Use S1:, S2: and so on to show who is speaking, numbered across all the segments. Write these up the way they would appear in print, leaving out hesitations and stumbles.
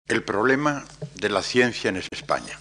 S1: El problema de la ciencia en España.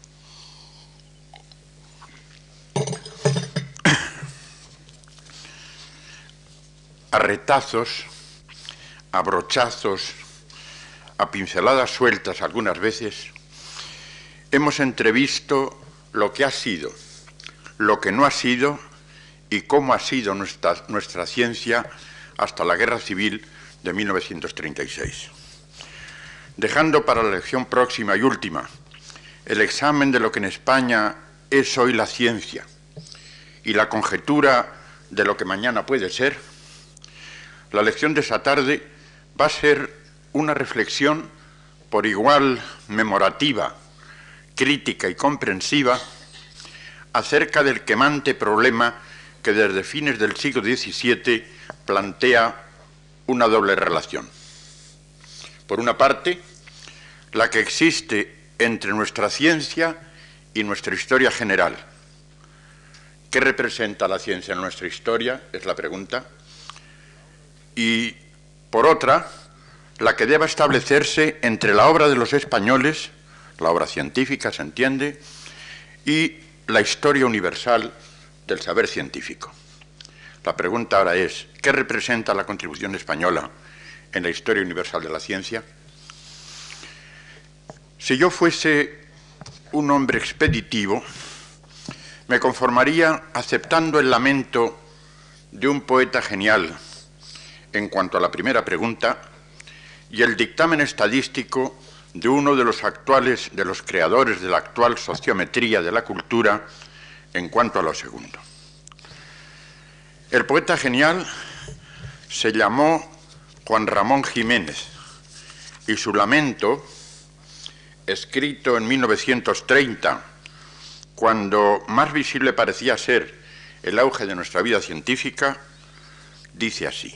S1: A retazos, a brochazos, a pinceladas sueltas algunas veces, hemos entrevisto lo que ha sido, lo que no ha sido y cómo ha sido nuestra ciencia hasta la Guerra Civil de 1936. Dejando para la lección próxima y última el examen de lo que en España es hoy la ciencia y la conjetura de lo que mañana puede ser, la lección de esa tarde va a ser una reflexión por igual memorativa, crítica y comprensiva acerca del quemante problema que desde fines del siglo XVII plantea una doble relación. Por una parte, la que existe entre nuestra ciencia y nuestra historia general. ¿Qué representa la ciencia en nuestra historia? Es la pregunta. Y, por otra, la que deba establecerse entre la obra de los españoles, la obra científica, se entiende, y la historia universal del saber científico. La pregunta ahora es, ¿qué representa la contribución española en la historia universal de la ciencia? Si yo fuese un hombre expeditivo, me conformaría aceptando el lamento de un poeta genial en cuanto a la primera pregunta y el dictamen estadístico de uno de los creadores de la actual sociometría de la cultura en cuanto a lo segundo. El poeta genial se llamó Juan Ramón Jiménez y su lamento, escrito en 1930, cuando más visible parecía ser el auge de nuestra vida científica, dice así: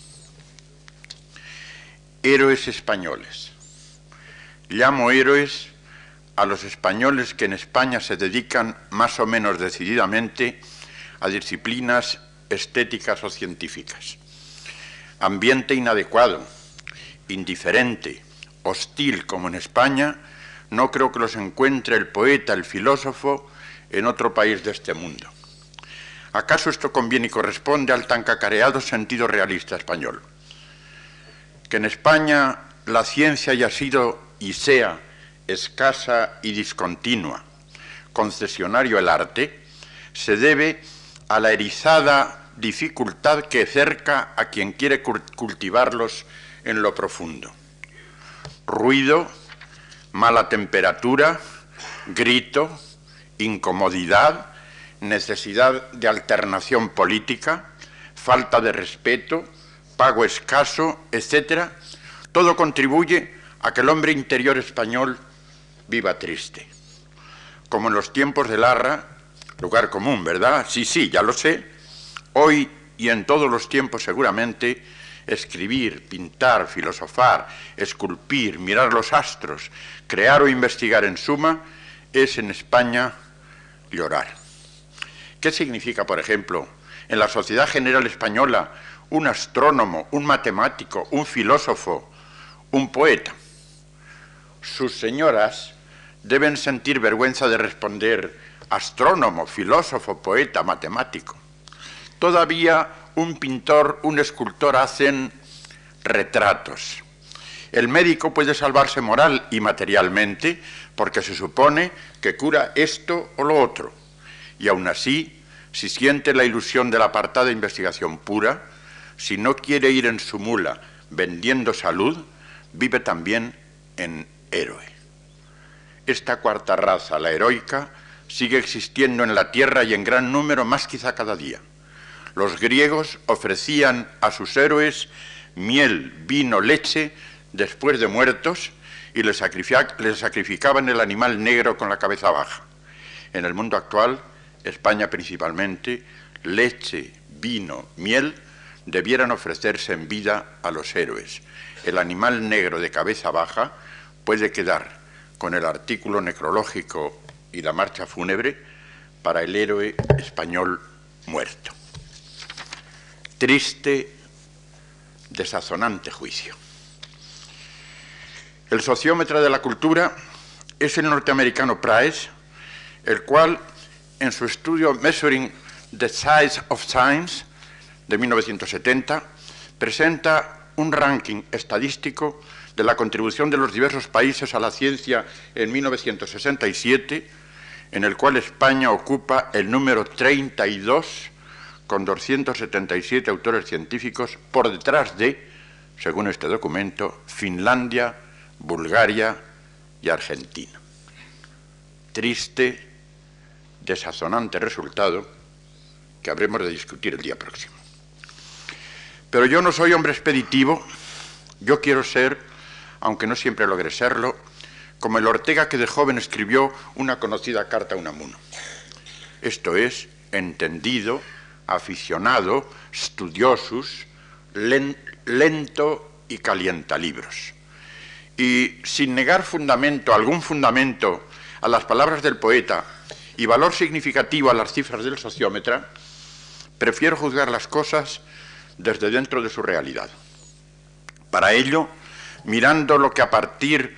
S1: héroes españoles. Llamo héroes a los españoles que en España se dedican más o menos decididamente a disciplinas estéticas o científicas. Ambiente inadecuado, indiferente, hostil como en España, no creo que los encuentre el poeta, el filósofo, en otro país de este mundo. ¿Acaso esto conviene y corresponde al tan cacareado sentido realista español? Que en España la ciencia haya sido y sea escasa y discontinua, concesionario el arte, se debe a la erizada dificultad que cerca a quien quiere cultivarlos en lo profundo. Ruido, mala temperatura, grito, incomodidad, necesidad de alternación política, falta de respeto, pago escaso, etcétera, todo contribuye a que el hombre interior español viva triste. Como en los tiempos de Larra, lugar común, ¿verdad? Sí, ya lo sé. Hoy y en todos los tiempos seguramente, escribir, pintar, filosofar, esculpir, mirar los astros, crear o investigar en suma, es en España llorar. ¿Qué significa, por ejemplo, en la sociedad general española un astrónomo, un matemático, un filósofo, un poeta? Sus señoras deben sentir vergüenza de responder astrónomo, filósofo, poeta, matemático. Todavía un pintor, un escultor hacen retratos. El médico puede salvarse moral y materialmente porque se supone que cura esto o lo otro. Y aún así, si siente la ilusión de la apartada investigación pura, si no quiere ir en su mula vendiendo salud, vive también en héroe. Esta cuarta raza, la heroica, sigue existiendo en la tierra y en gran número, más quizá cada día. Los griegos ofrecían a sus héroes miel, vino, leche después de muertos y les sacrificaban el animal negro con la cabeza baja. En el mundo actual, España principalmente, leche, vino, miel debieran ofrecerse en vida a los héroes. El animal negro de cabeza baja puede quedar con el artículo necrológico y la marcha fúnebre para el héroe español muerto. Triste, desazonante juicio. El sociómetra de la cultura es el norteamericano Price, el cual, en su estudio Measuring the Size of Science, de 1970, presenta un ranking estadístico de la contribución de los diversos países a la ciencia en 1967, en el cual España ocupa el número 32, con 277 autores científicos, por detrás de, según este documento, Finlandia, Bulgaria y Argentina. Triste, desazonante resultado que habremos de discutir el día próximo. Pero yo no soy hombre expeditivo, yo quiero ser, aunque no siempre logré serlo, como el Ortega que de joven escribió una conocida carta a Unamuno. Esto es, entendido, aficionado, studiosus, lento y calientalibros. Y sin negar algún fundamento a las palabras del poeta y valor significativo a las cifras del sociómetra, prefiero juzgar las cosas desde dentro de su realidad. Para ello, mirando lo que a partir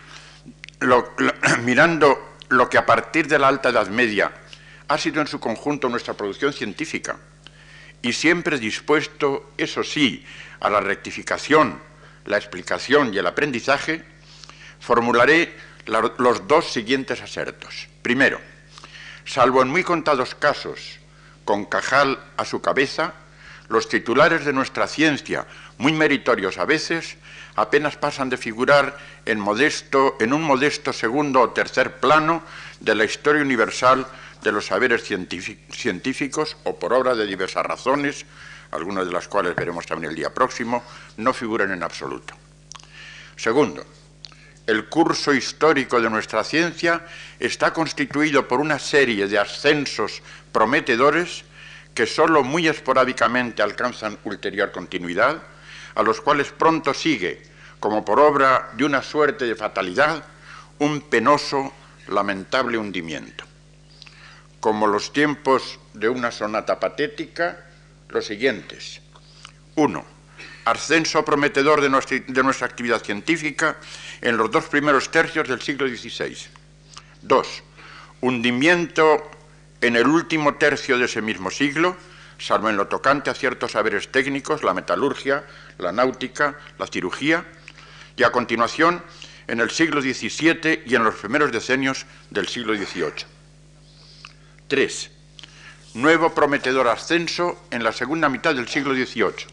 S1: de la Alta Edad Media ha sido en su conjunto nuestra producción científica, y siempre dispuesto, eso sí, a la rectificación, la explicación y el aprendizaje, formularé los dos siguientes asertos. Primero, salvo en muy contados casos, con Cajal a su cabeza, los titulares de nuestra ciencia, muy meritorios a veces, apenas pasan de figurar en un modesto segundo o tercer plano de la historia universal de los saberes científicos, o por obra de diversas razones, algunas de las cuales veremos también el día próximo, no figuran en absoluto. Segundo, el curso histórico de nuestra ciencia está constituido por una serie de ascensos prometedores que sólo muy esporádicamente alcanzan ulterior continuidad, a los cuales pronto sigue, como por obra de una suerte de fatalidad, un penoso, lamentable hundimiento. Como los tiempos de una sonata patética, los siguientes. 1. Ascenso prometedor de nuestra actividad científica en los 2 primeros tercios del siglo XVI. 2. Hundimiento en el último tercio de ese mismo siglo, salvo en lo tocante a ciertos saberes técnicos, la metalurgia, la náutica, la cirugía, y a continuación en el siglo XVII y en los primeros decenios del siglo XVIII. 3. Nuevo prometedor ascenso en la segunda mitad del siglo XVIII.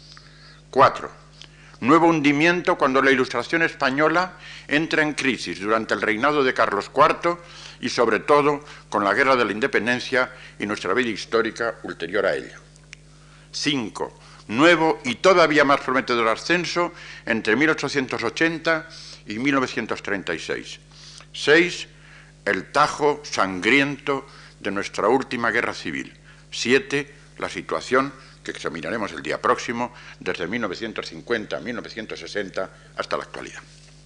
S1: 4. Nuevo hundimiento cuando la Ilustración española entra en crisis durante el reinado de Carlos IV y sobre todo con la Guerra de la Independencia y nuestra vida histórica ulterior a ella. 5. Nuevo y todavía más prometedor ascenso entre 1880 y 1936. 6. El tajo sangriento de nuestra última guerra civil. 7. La situación que examinaremos el día próximo desde 1950 a 1960 hasta la actualidad.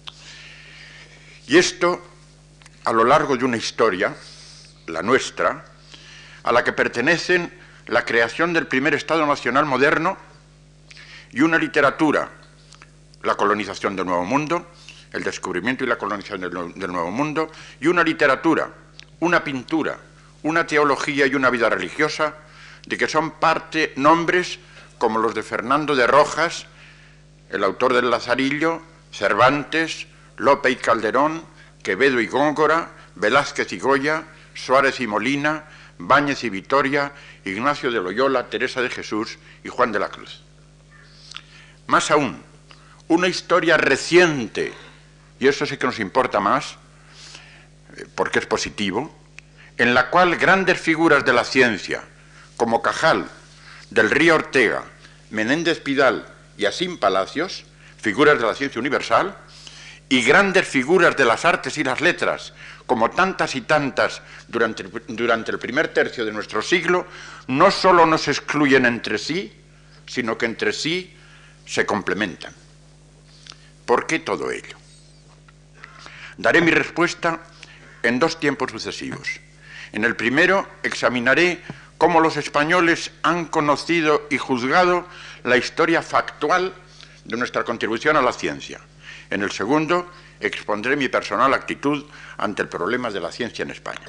S1: Y esto a lo largo de una historia, la nuestra, a la que pertenecen la creación del primer Estado nacional moderno y una literatura, la colonización del Nuevo Mundo, el descubrimiento y la colonización del Nuevo Mundo, y una literatura, una pintura, una teología y una vida religiosa, de que son parte nombres como los de Fernando de Rojas, el autor del Lazarillo, Cervantes, Lope y Calderón, Quevedo y Góngora, Velázquez y Goya, Suárez y Molina, Báñez y Vitoria, Ignacio de Loyola, Teresa de Jesús y Juan de la Cruz. Más aún, una historia reciente, y eso sí que nos importa más, porque es positivo, en la cual grandes figuras de la ciencia, como Cajal, del Río Ortega, Menéndez Pidal y Asín Palacios, figuras de la ciencia universal, y grandes figuras de las artes y las letras, como tantas y tantas durante el primer tercio de nuestro siglo, no solo nos excluyen entre sí, sino que entre sí se complementan. ¿Por qué todo ello? Daré mi respuesta en 2 tiempos sucesivos. En el primero examinaré cómo los españoles han conocido y juzgado la historia factual de nuestra contribución a la ciencia. En el segundo, expondré mi personal actitud ante el problema de la ciencia en España.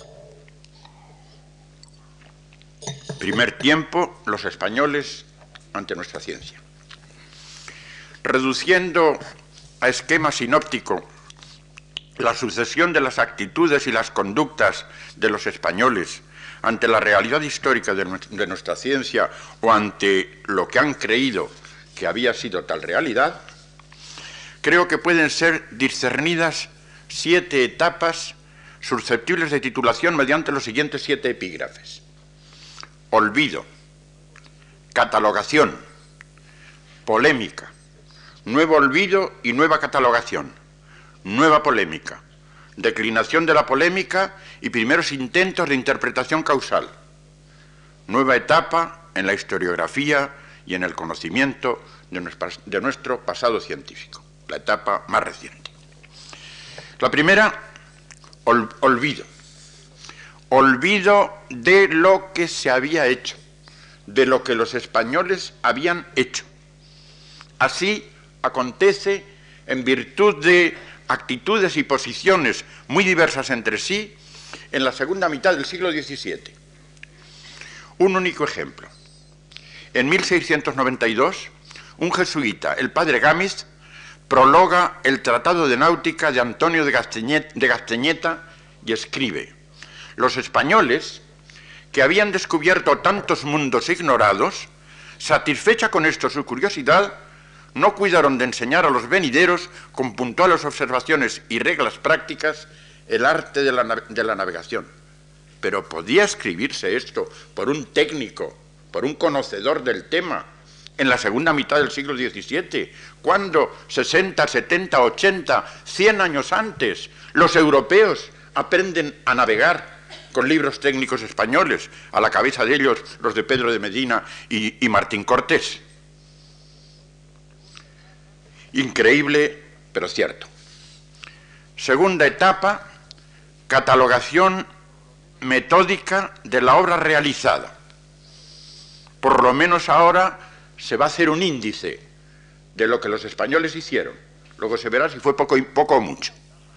S1: Primer tiempo, los españoles ante nuestra ciencia. Reduciendo a esquema sinóptico la sucesión de las actitudes y las conductas de los españoles ante la realidad histórica de nuestra ciencia o ante lo que han creído que había sido tal realidad, creo que pueden ser discernidas 7 etapas susceptibles de titulación mediante los siguientes 7 epígrafes. Olvido, catalogación, polémica, nuevo olvido y nueva catalogación, nueva polémica, declinación de la polémica y primeros intentos de interpretación causal, nueva etapa en la historiografía y en el conocimiento de nuestro pasado científico, la etapa más reciente. La primera, olvido. Olvido de lo que se había hecho, de lo que los españoles habían hecho. Así acontece en virtud de actitudes y posiciones muy diversas entre sí en la segunda mitad del siglo XVII. Un único ejemplo. En 1692, un jesuita, el padre Gámez, prologa el Tratado de Náutica de Antonio de Gasteñeta y escribe: los españoles, que habían descubierto tantos mundos ignorados, satisfecha con esto su curiosidad, no cuidaron de enseñar a los venideros, con puntuales observaciones y reglas prácticas, el arte de la navegación. Pero ¿podía escribirse esto por un técnico, por un conocedor del tema, en la segunda mitad del siglo XVII, cuando 60, 70, 80, 100 años antes los europeos aprenden a navegar con libros técnicos españoles, a la cabeza de ellos los de Pedro de Medina y Martín Cortés? Increíble, pero cierto. Segunda etapa, catalogación metódica de la obra realizada. Por lo menos ahora se va a hacer un índice de lo que los españoles hicieron. Luego se verá si fue poco o mucho.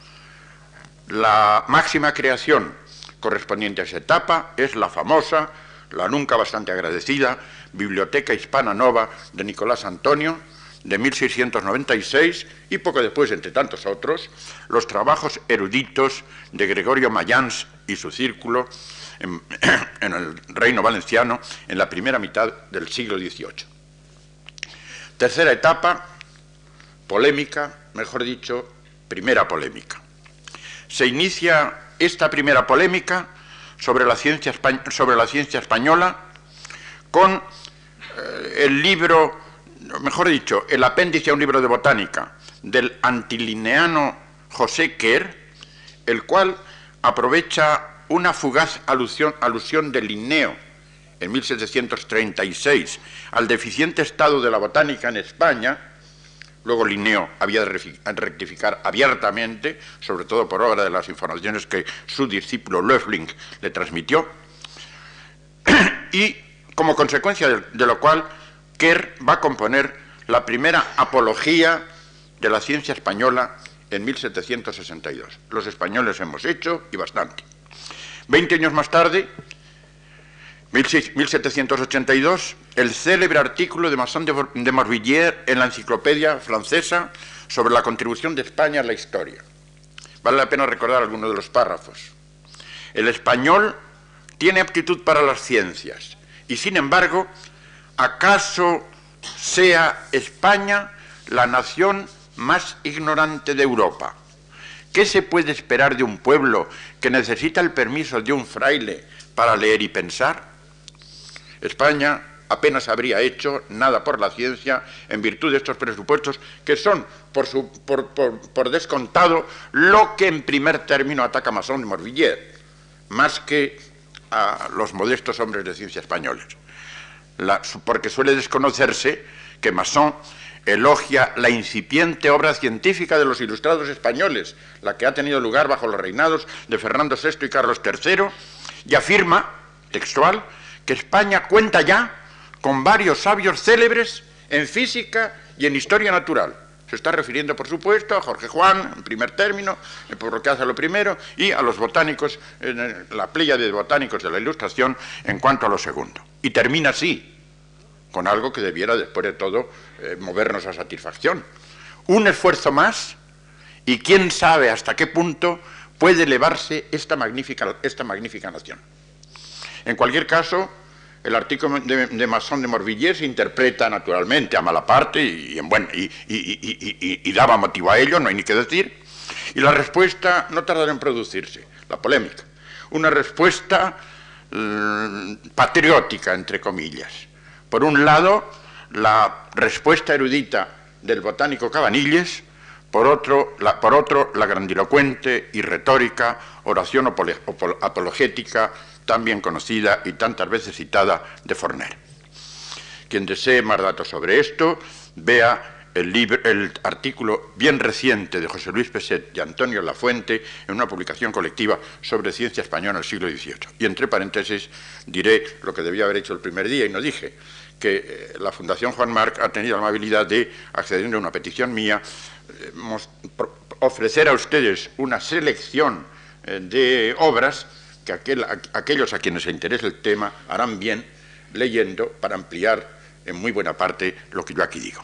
S1: La máxima creación correspondiente a esa etapa es la famosa, la nunca bastante agradecida, Biblioteca Hispana Nova de Nicolás Antonio, de 1696, y poco después, entre tantos otros, los trabajos eruditos de Gregorio Mayans y su círculo en el Reino Valenciano en la primera mitad del siglo XVIII. Tercera etapa, polémica, mejor dicho, primera polémica. Se inicia esta primera polémica sobre la ciencia española con el libro, mejor dicho, el apéndice a un libro de botánica del antilineano José Quer, el cual aprovecha una fugaz alusión de Linneo en 1736 al deficiente estado de la botánica en España. Luego Linneo había de rectificar abiertamente, sobre todo por obra de las informaciones que su discípulo Löffling le transmitió, y como consecuencia de lo cual Quer va a componer la primera apología de la ciencia española en 1762. Los españoles hemos hecho, y bastante. 20 años más tarde, 1782, el célebre artículo de Masson de Morvilliers en la enciclopedia francesa sobre la contribución de España a la historia. Vale la pena recordar algunos de los párrafos. El español tiene aptitud para las ciencias y, sin embargo, ¿acaso sea España la nación más ignorante de Europa? ¿Qué se puede esperar de un pueblo que necesita el permiso de un fraile para leer y pensar? España apenas habría hecho nada por la ciencia en virtud de estos presupuestos que son, por descontado, lo que en primer término ataca Masson de Morvilliers, más que a los modestos hombres de ciencia españoles. Porque suele desconocerse que Masson elogia la incipiente obra científica de los ilustrados españoles, la que ha tenido lugar bajo los reinados de Fernando VI y Carlos III, y afirma, textual, que España cuenta ya con varios sabios célebres en física y en historia natural. Se está refiriendo, por supuesto, a Jorge Juan, en primer término, por lo que hace a lo primero, y a los botánicos, la pléyade de botánicos de la Ilustración, en cuanto a lo segundo. Y termina así, con algo que debiera, después de todo, movernos a satisfacción. Un esfuerzo más, y quién sabe hasta qué punto puede elevarse esta magnífica nación. En cualquier caso, el artículo de Masson de Morvilliers se interpreta naturalmente a mala parte y daba motivo a ello, no hay ni que decir, y la respuesta no tardará en producirse, la polémica. Una respuesta patriótica, entre comillas. Por un lado, la respuesta erudita del botánico Cabanilles, por otro, la grandilocuente y retórica oración apologética tan bien conocida y tantas veces citada de Forner. Quien desee más datos sobre esto, vea el artículo bien reciente de José Luis Peset y Antonio Lafuente en una publicación colectiva sobre ciencia española del siglo XVIII. Y entre paréntesis diré lo que debía haber hecho el primer día y no dije, que la Fundación Juan Marc ha tenido la amabilidad de, accediendo a una petición mía, ofrecer a ustedes una selección de obras que aquellos a quienes se interese el tema harán bien leyendo para ampliar en muy buena parte lo que yo aquí digo.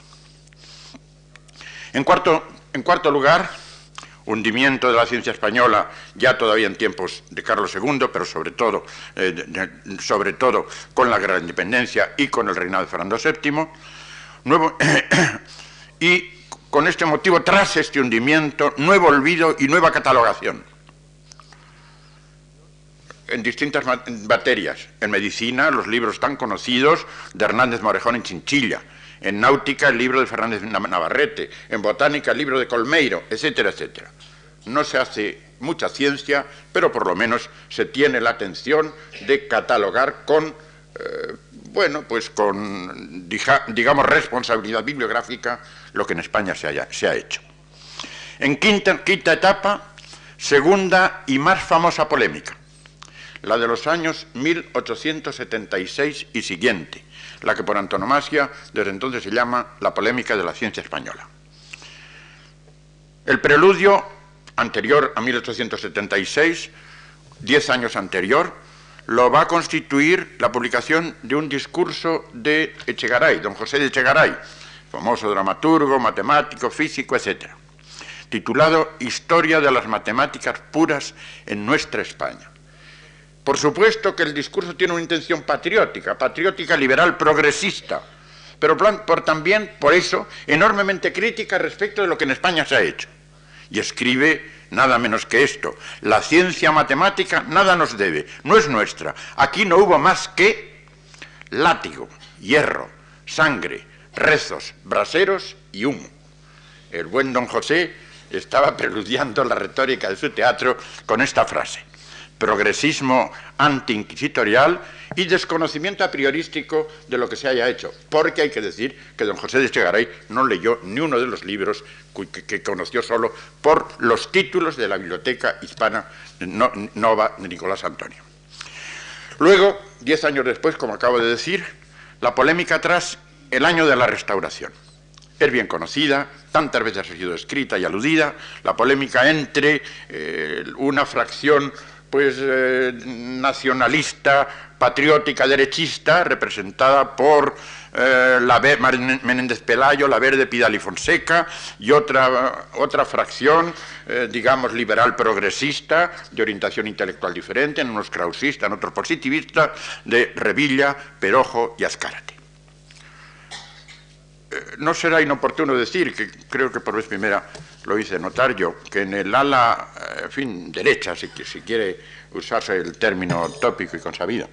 S1: En cuarto lugar, hundimiento de la ciencia española ya todavía en tiempos de Carlos II, pero sobre todo con la Gran Independencia y con el reinado de Fernando VII, y con este motivo, tras este hundimiento, nuevo olvido y nueva catalogación en distintas materias. En medicina, los libros tan conocidos de Hernández Morejón en Chinchilla; en náutica, el libro de Fernández Navarrete; en botánica, el libro de Colmeiro, etcétera, etcétera. No se hace mucha ciencia, pero por lo menos se tiene la atención de catalogar con, digamos, responsabilidad bibliográfica lo que en España se ha hecho. En quinta etapa, segunda y más famosa polémica, la de los años 1876 y siguiente, la que por antonomasia desde entonces se llama la polémica de la ciencia española. El preludio anterior a 1876, 10 años anterior, lo va a constituir la publicación de un discurso de Echegaray, don José de Echegaray, famoso dramaturgo, matemático, físico, etc., titulado Historia de las matemáticas puras en nuestra España. Por supuesto que el discurso tiene una intención patriótica, liberal, progresista, pero también, por eso, enormemente crítica respecto de lo que en España se ha hecho. Y escribe nada menos que esto: la ciencia matemática nada nos debe, no es nuestra. Aquí no hubo más que látigo, hierro, sangre, rezos, braseros y humo. El buen don José estaba preludiando la retórica de su teatro con esta frase: progresismo antiinquisitorial y desconocimiento a priorístico de lo que se haya hecho, porque hay que decir que don José de Echegaray no leyó ni uno de los libros que conoció solo por los títulos de la Biblioteca Hispana Nova de Nicolás Antonio. Luego, 10 años después, como acabo de decir, la polémica tras el año de la Restauración. Es bien conocida, tantas veces ha sido escrita y aludida, la polémica entre una fracción nacionalista, patriótica, derechista, representada por Menéndez Pelayo, la Verde, Pidal y Fonseca, y otra fracción, digamos, liberal progresista, de orientación intelectual diferente, en unos krausistas, en otros positivistas, de Revilla, Perojo y Azcárate. No será inoportuno decir, que creo que por vez primera lo hice notar yo, que en el ala, derecha, si quiere usarse el término tópico y consabido,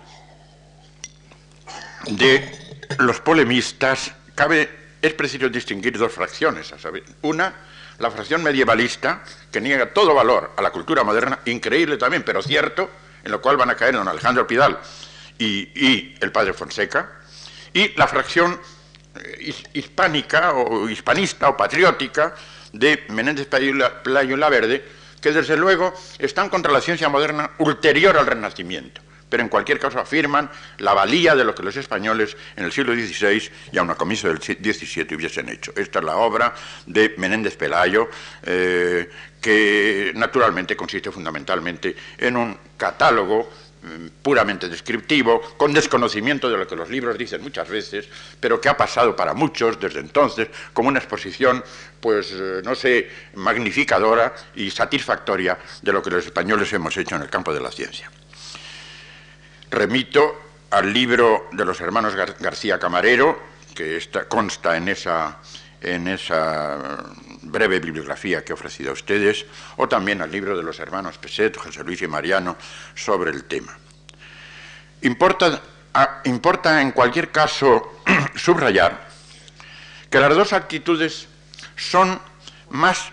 S1: de los polemistas, es preciso distinguir dos fracciones, a saber, una, la fracción medievalista, que niega todo valor a la cultura moderna, increíble también, pero cierto, en lo cual van a caer don Alejandro Pidal y el padre Fonseca, y la fracción hispánica o hispanista o patriótica de Menéndez Pelayo y la Verde, que desde luego están contra la ciencia moderna ulterior al Renacimiento, pero en cualquier caso afirman la valía de lo que los españoles en el siglo XVI y aun a comienzo del XVII hubiesen hecho. Esta es la obra de Menéndez Pelayo, que naturalmente consiste fundamentalmente en un catálogo puramente descriptivo, con desconocimiento de lo que los libros dicen muchas veces, pero que ha pasado para muchos desde entonces como una exposición, pues, no sé, magnificadora y satisfactoria de lo que los españoles hemos hecho en el campo de la ciencia. Remito al libro de los hermanos García Camarero, que consta en esa breve bibliografía que he ofrecido a ustedes, o también al libro de los hermanos Peset, José Luis y Mariano sobre el tema. Importa en cualquier caso subrayar que las dos actitudes son más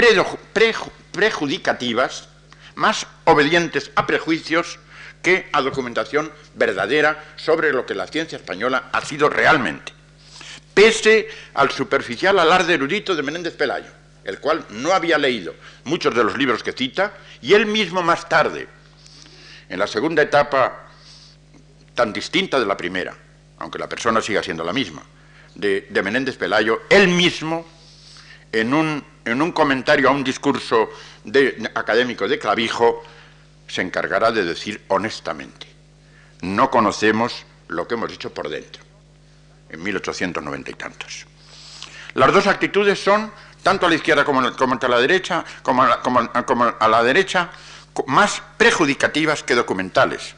S1: prejudicativas, más obedientes a prejuicios que a documentación verdadera sobre lo que la ciencia española ha sido realmente, pese al superficial alarde erudito de Menéndez Pelayo, el cual no había leído muchos de los libros que cita, y él mismo más tarde, en la segunda etapa tan distinta de la primera, aunque la persona siga siendo la misma, de Menéndez Pelayo, él mismo, en un comentario a un discurso académico de Clavijo, se encargará de decir honestamente: no conocemos lo que hemos hecho por dentro, en 1890 y tantos. Las dos actitudes son, tanto a la izquierda como a la derecha, como a la derecha, más prejudicativas que documentales.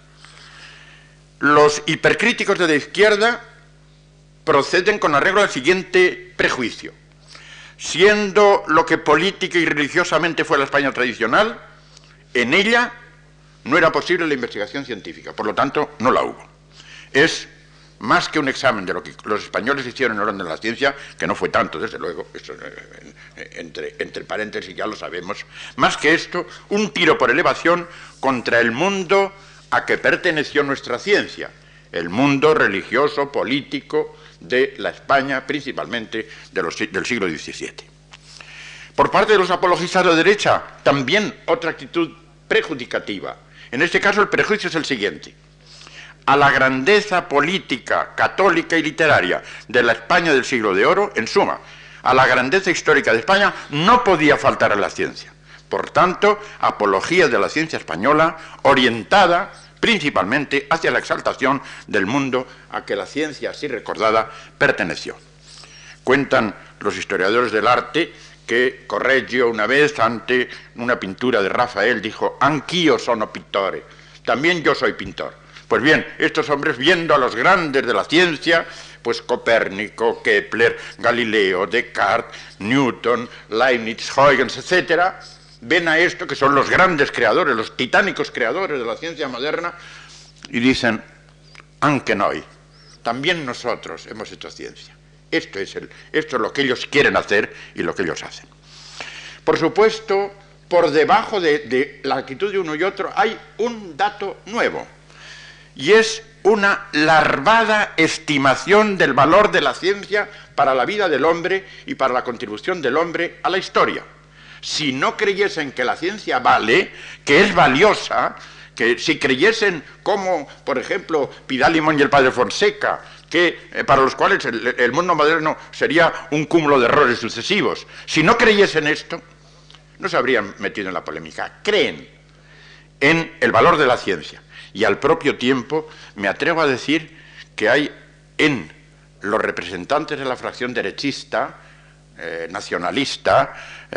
S1: Los hipercríticos de la izquierda proceden con arreglo al siguiente prejuicio: siendo lo que política y religiosamente fue la España tradicional, en ella no era posible la investigación científica, por lo tanto no la hubo. Es más que un examen de lo que los españoles hicieron en el orden de la ciencia, que no fue tanto, desde luego, eso, entre paréntesis ya lo sabemos, más que esto, un tiro por elevación contra el mundo a que perteneció nuestra ciencia, el mundo religioso, político de la España, principalmente del siglo XVII. Por parte de los apologistas de la derecha, también otra actitud prejudicativa. En este caso el prejuicio es el siguiente: a la grandeza política, católica y literaria de la España del siglo de oro, en suma, a la grandeza histórica de España, no podía faltar a la ciencia. Por tanto, apología de la ciencia española orientada principalmente hacia la exaltación del mundo a que la ciencia así recordada perteneció. Cuentan los historiadores del arte que Correggio una vez, ante una pintura de Rafael, dijo: «Anch'io sono pittore», también yo soy pintor. Pues bien, estos hombres, viendo a los grandes de la ciencia, pues Copérnico, Kepler, Galileo, Descartes, Newton, Leibniz, Huygens, etcétera, ven a esto, que son los grandes creadores, los titánicos creadores de la ciencia moderna, y dicen: «Anche noi», también nosotros hemos hecho ciencia. Esto es lo que ellos quieren hacer y lo que ellos hacen. Por supuesto, por debajo de la actitud de uno y otro hay un dato nuevo, y es una larvada estimación del valor de la ciencia para la vida del hombre y para la contribución del hombre a la historia. Si no creyesen que la ciencia vale, que es valiosa, que si creyesen como, por ejemplo, Pidal-Limón y el padre Fonseca, que para los cuales el mundo moderno sería un cúmulo de errores sucesivos, si no creyesen esto, no se habrían metido en la polémica. Creen en el valor de la ciencia. Y al propio tiempo me atrevo a decir que hay en los representantes de la fracción derechista, nacionalista,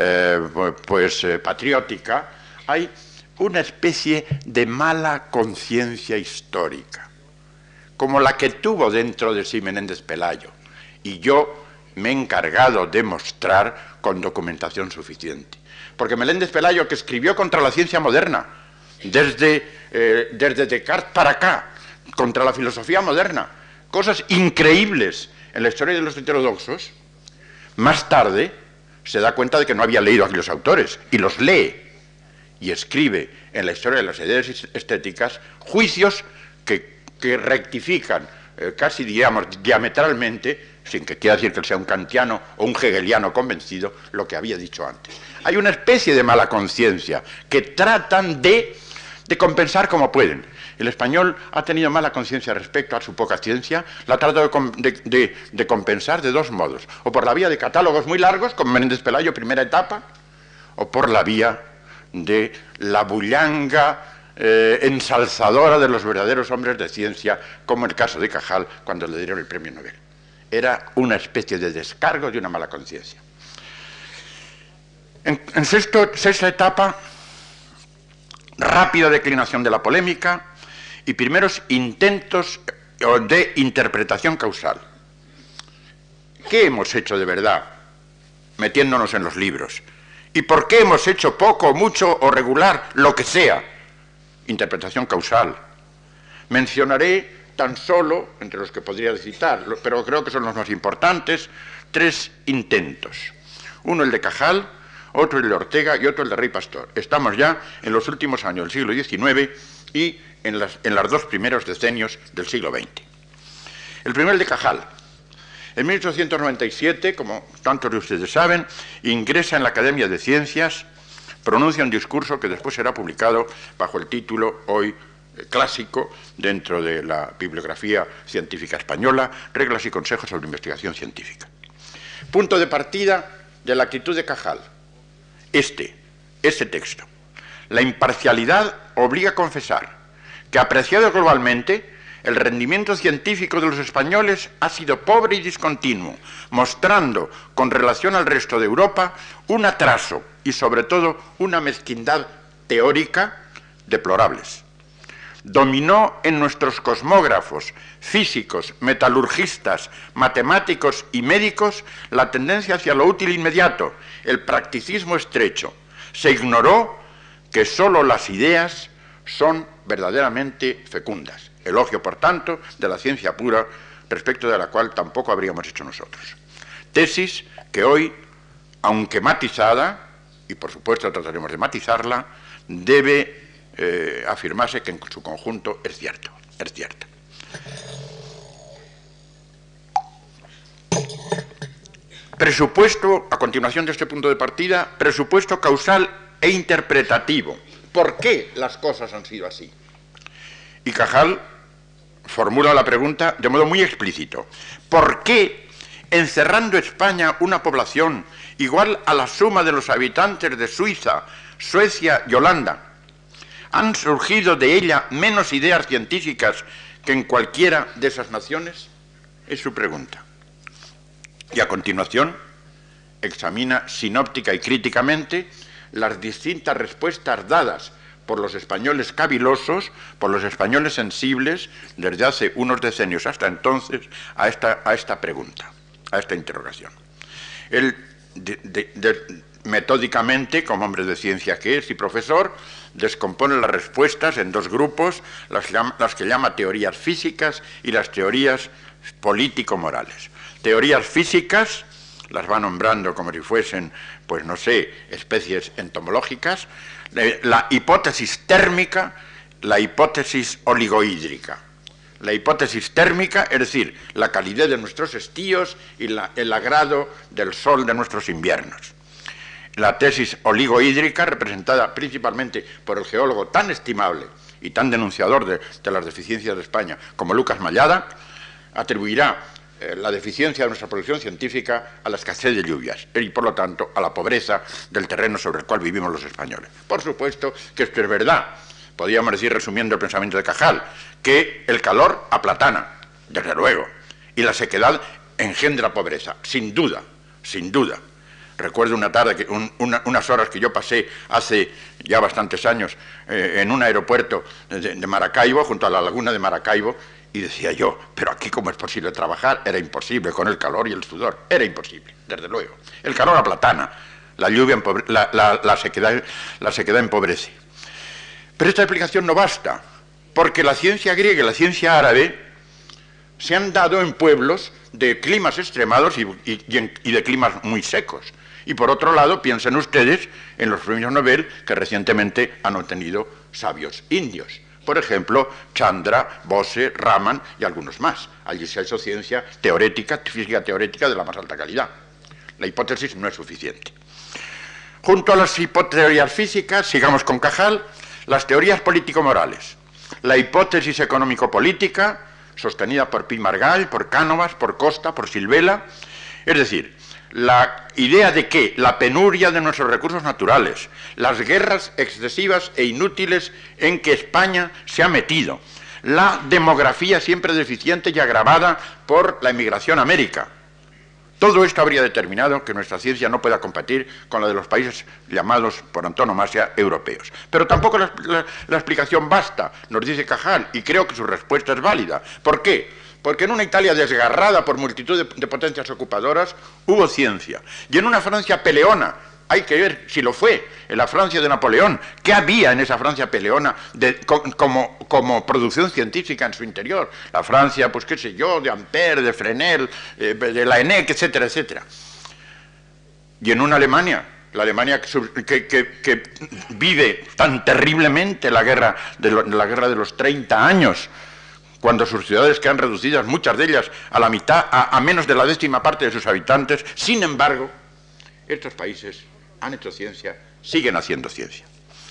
S1: patriótica, hay una especie de mala conciencia histórica, como la que tuvo dentro de sí Menéndez Pelayo, y yo me he encargado de mostrar con documentación suficiente. Porque Menéndez Pelayo, que escribió contra la ciencia moderna, desde Descartes para acá, contra la filosofía moderna, cosas increíbles en la historia de los heterodoxos, más tarde se da cuenta de que no había leído a aquellos autores, y los lee, y escribe en la historia de las ideas estéticas juicios que rectifican casi, digamos, diametralmente, sin que quiera decir que él sea un kantiano o un hegeliano convencido, lo que había dicho antes. Hay una especie de mala conciencia que tratan de compensar como pueden. El español ha tenido mala conciencia respecto a su poca ciencia, la ha tratado de compensar de dos modos, o por la vía de catálogos muy largos, como Menéndez Pelayo, primera etapa, o por la vía de la bullanga ensalzadora de los verdaderos hombres de ciencia, como el caso de Cajal, cuando le dieron el premio Nobel. Era una especie de descargo de una mala conciencia. En sexta etapa, rápida declinación de la polémica y primeros intentos de interpretación causal. ¿Qué hemos hecho de verdad metiéndonos en los libros? ¿Y por qué hemos hecho poco, mucho o regular, lo que sea? Interpretación causal. Mencionaré tan solo, entre los que podría citar, pero creo que son los más importantes, 3 intentos. Uno el de Cajal, otro el de Ortega y otro el de Rey Pastor. Estamos ya en los últimos años del siglo XIX y en los 2 primeros decenios del siglo XX. El primero el de Cajal. En 1897, como tantos de ustedes saben, ingresa en la Academia de Ciencias, pronuncia un discurso que después será publicado bajo el título hoy clásico dentro de la bibliografía científica española, Reglas y consejos sobre investigación científica. Punto de partida de la actitud de Cajal. Este texto. La imparcialidad obliga a confesar que, apreciado globalmente, el rendimiento científico de los españoles ha sido pobre y discontinuo, mostrando, con relación al resto de Europa, un atraso y, sobre todo, una mezquindad teórica deplorables. Dominó en nuestros cosmógrafos, físicos, metalurgistas, matemáticos y médicos la tendencia hacia lo útil inmediato, el practicismo estrecho. Se ignoró que sólo las ideas son verdaderamente fecundas. Elogio, por tanto, de la ciencia pura, respecto de la cual tampoco habríamos hecho nosotros. Tesis que hoy, aunque matizada, y por supuesto trataremos de matizarla, debe afirmarse que en su conjunto es cierta. Presupuesto, a continuación de este punto de partida, presupuesto causal e interpretativo. ¿Por qué las cosas han sido así? Y Cajal formula la pregunta de modo muy explícito. ¿Por qué, encerrando España una población igual a la suma de los habitantes de Suiza, Suecia y Holanda, han surgido de ella menos ideas científicas que en cualquiera de esas naciones? Es su pregunta. Y a continuación examina sinóptica y críticamente las distintas respuestas dadas por los españoles cavilosos, por los españoles sensibles, desde hace unos decenios hasta entonces, a esta pregunta, a esta interrogación. Él, metódicamente, como hombre de ciencia que es y profesor, descompone las respuestas en 2 grupos, las que llama teorías físicas y las teorías político-morales. Teorías físicas las va nombrando como si fuesen, pues no sé, especies entomológicas, la hipótesis térmica, la hipótesis oligohídrica. La hipótesis térmica, es decir, la calidez de nuestros estíos y el agrado del sol de nuestros inviernos. La tesis oligohídrica, representada principalmente por el geólogo tan estimable y tan denunciador de las deficiencias de España como Lucas Mallada, atribuirá la deficiencia de nuestra producción científica a la escasez de lluvias y, por lo tanto, a la pobreza del terreno sobre el cual vivimos los españoles. Por supuesto que esto es verdad. Podríamos decir, resumiendo el pensamiento de Cajal, que el calor aplatana, desde luego, y la sequedad engendra pobreza, sin duda, sin duda. Recuerdo una tarde, unas horas que yo pasé hace ya bastantes años en un aeropuerto de Maracaibo, junto a la laguna de Maracaibo, y decía yo, pero aquí ¿cómo es posible trabajar? Era imposible, con el calor y el sudor, era imposible, desde luego. El calor aplatana, la lluvia la sequedad empobrece. Pero esta explicación no basta, porque la ciencia griega y la ciencia árabe se han dado en pueblos de climas extremados y de climas muy secos. Y por otro lado, piensen ustedes en los premios Nobel que recientemente han obtenido sabios indios. Por ejemplo, Chandra, Bose, Raman y algunos más. Allí se ha hecho ciencia teórica, física teórica de la más alta calidad. La hipótesis no es suficiente. Junto a las teorías físicas, sigamos con Cajal, las teorías político-morales. La hipótesis económico-política, sostenida por Pi Margall, por Cánovas, por Costa, por Silvela, es decir, la idea de que la penuria de nuestros recursos naturales, las guerras excesivas e inútiles en que España se ha metido, la demografía siempre deficiente y agravada por la emigración a América, todo esto habría determinado que nuestra ciencia no pueda competir con la de los países llamados por antonomasia europeos. Pero tampoco la explicación basta, nos dice Cajal, y creo que su respuesta es válida. ¿Por qué? Porque en una Italia desgarrada por multitud de potencias ocupadoras hubo ciencia. Y en una Francia peleona, hay que ver si lo fue, en la Francia de Napoleón, ¿qué había en esa Francia peleona como producción científica en su interior? La Francia, pues qué sé yo, de Ampère, de Fresnel, de Laennec, etcétera, etcétera. Y en una Alemania, la Alemania que vive tan terriblemente la guerra de los 30 años, cuando sus ciudades quedan reducidas, muchas de ellas a la mitad, a menos de la 10ª parte de sus habitantes, sin embargo, estos países han hecho ciencia, siguen haciendo ciencia.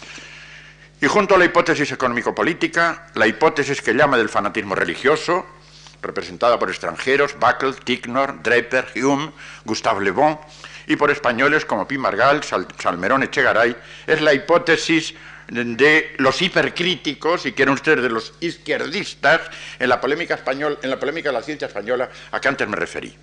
S1: Y junto a la hipótesis económico-política, la hipótesis que llama del fanatismo religioso, representada por extranjeros, Backel, Ticknor, Draper, Hume, Gustave Le Bon, y por españoles como Pi Margall, Salmerón, Echegaray, es la hipótesis de los hipercríticos, si quieren ustedes, de los izquierdistas, en la polémica de la ciencia española a que antes me referí.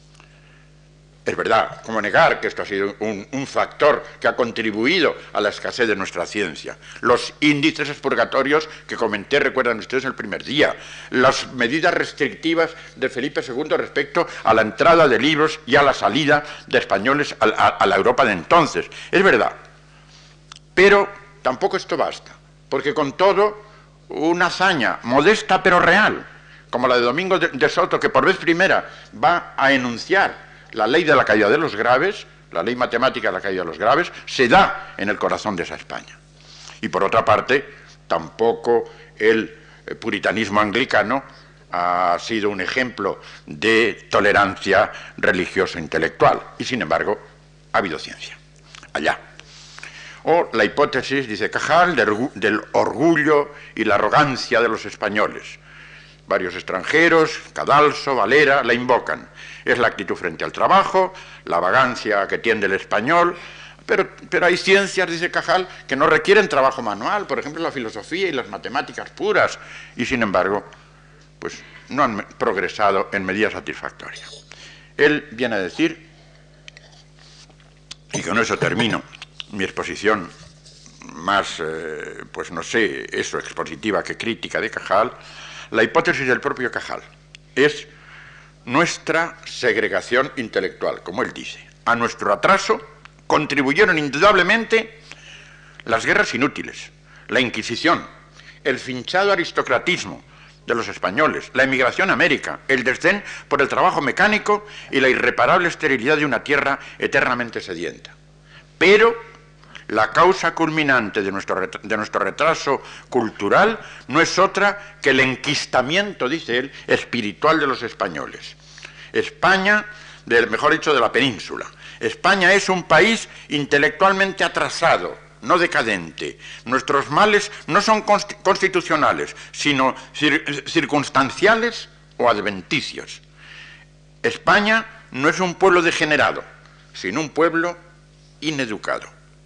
S1: Es verdad, ¿cómo negar que esto ha sido un factor que ha contribuido a la escasez de nuestra ciencia? Los índices expurgatorios que comenté, recuerdan ustedes, el primer día, las medidas restrictivas de Felipe II respecto a la entrada de libros y a la salida de españoles a la Europa de entonces. Es verdad, pero tampoco esto basta, porque con todo, una hazaña modesta pero real, como la de Domingo de Soto, que por vez primera va a enunciar la ley de la caída de los graves, la ley matemática de la caída de los graves, se da en el corazón de esa España. Y por otra parte, tampoco el puritanismo anglicano ha sido un ejemplo de tolerancia religioso-intelectual. Y sin embargo, ha habido ciencia. Allá. O la hipótesis, dice Cajal, del orgullo y la arrogancia de los españoles. Varios extranjeros, Cadalso, Valera, la invocan. Es la actitud frente al trabajo, la vagancia que tiende el español, pero hay ciencias, dice Cajal, que no requieren trabajo manual, por ejemplo la filosofía y las matemáticas puras, y sin embargo, pues no han progresado en medida satisfactoria. Él viene a decir, y con eso termino mi exposición más, pues no sé, eso, expositiva que crítica de Cajal, la hipótesis del propio Cajal es nuestra segregación intelectual, como él dice. A nuestro atraso contribuyeron indudablemente las guerras inútiles, la Inquisición, el finchado aristocratismo de los españoles, la emigración a América, el desdén por el trabajo mecánico y la irreparable esterilidad de una tierra eternamente sedienta. Pero la causa culminante de nuestro retraso cultural no es otra que el enquistamiento, dice él, espiritual de los españoles. España, mejor dicho, de la península. España es un país intelectualmente atrasado, no decadente. Nuestros males no son constitucionales, sino circunstanciales o adventicios. España no es un pueblo degenerado, sino un pueblo ineducado.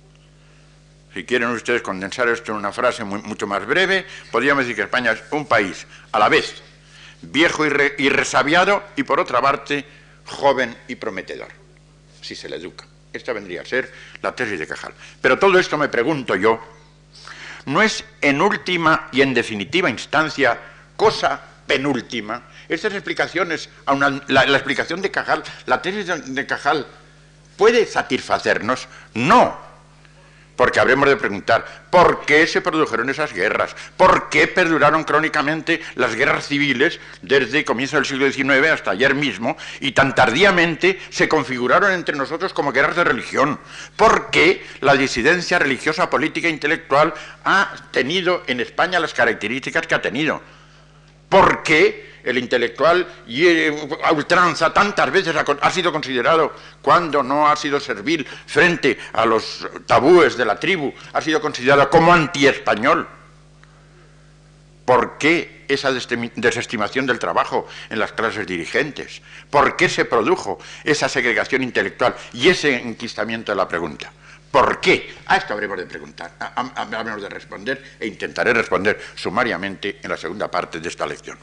S1: Si quieren ustedes condensar esto en una frase mucho más breve, podríamos decir que España es un país a la vez viejo y resabiado y por otra parte joven y prometedor, si se le educa. Esta vendría a ser la tesis de Cajal. Pero todo esto, me pregunto yo, ¿no es en última y en definitiva instancia cosa penúltima? Estas explicaciones, la explicación de Cajal, la tesis de Cajal, ¿puede satisfacernos? No. Porque habremos de preguntar, ¿por qué se produjeron esas guerras? ¿Por qué perduraron crónicamente las guerras civiles desde el comienzo del siglo XIX hasta ayer mismo y tan tardíamente se configuraron entre nosotros como guerras de religión? ¿Por qué la disidencia religiosa, política e intelectual ha tenido en España las características que ha tenido? ¿Por qué el intelectual a ultranza tantas veces ha sido considerado, cuando no ha sido servil frente a los tabúes de la tribu, ha sido considerado como antiespañol? ¿Por qué esa desestimación del trabajo en las clases dirigentes? ¿Por qué se produjo esa segregación intelectual y ese enquistamiento de la pregunta? ¿Por qué? A esto habremos de preguntar, habremos de responder, e intentaré responder sumariamente en la segunda parte de esta lección.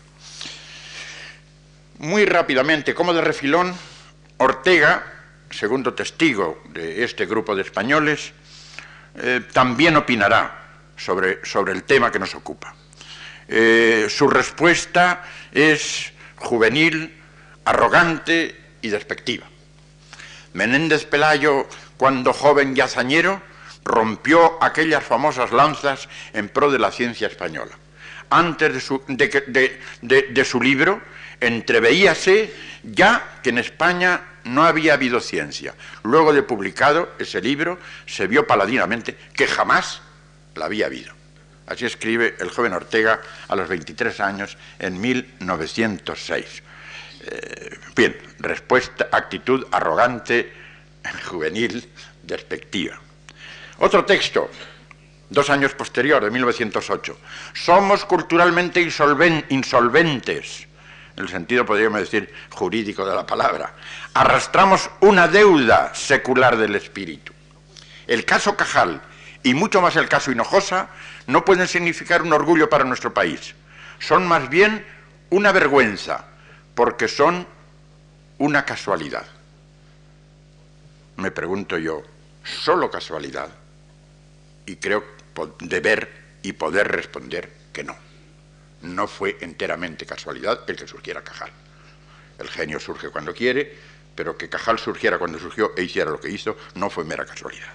S1: Muy rápidamente, como de refilón, Ortega, segundo testigo de este grupo de españoles, también opinará sobre el tema que nos ocupa. Su respuesta es juvenil, arrogante y despectiva. Menéndez Pelayo, cuando joven y hazañero, rompió aquellas famosas lanzas en pro de la ciencia española. Antes de su libro, entreveíase ya que en España no había habido ciencia. Luego de publicado ese libro, se vio paladinamente que jamás la había habido. Así escribe el joven Ortega a los 23 años en 1906. Bien, respuesta, actitud arrogante, juvenil, despectiva. Otro texto, 2 años posterior, de 1908. Somos culturalmente insolventes, en el sentido, podríamos decir, jurídico de la palabra. Arrastramos una deuda secular del espíritu. El caso Cajal, y mucho más el caso Hinojosa, no pueden significar un orgullo para nuestro país. Son más bien una vergüenza, porque son una casualidad. Me pregunto yo, ¿solo casualidad? Y creo deber y poder responder que no. No fue enteramente casualidad el que surgiera Cajal. El genio surge cuando quiere, pero que Cajal surgiera cuando surgió e hiciera lo que hizo, no fue mera casualidad.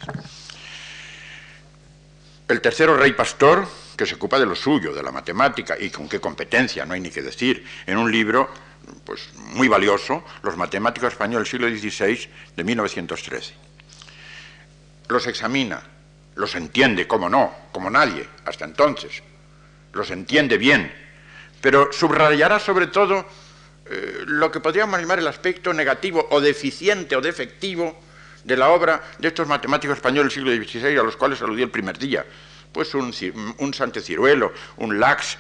S1: El tercero, Rey Pastor, que se ocupa de lo suyo, de la matemática, y con qué competencia, no hay ni que decir, en un libro pues, muy valioso, Los matemáticos españoles del siglo XVI, de 1913. Los examina, los entiende, como no, como nadie, hasta entonces, los entiende bien, pero subrayará sobre todo lo que podríamos llamar el aspecto negativo o deficiente o defectivo de la obra de estos matemáticos españoles del siglo XVI, a los cuales aludí el primer día. Pues un Santeciruelo, un Lax,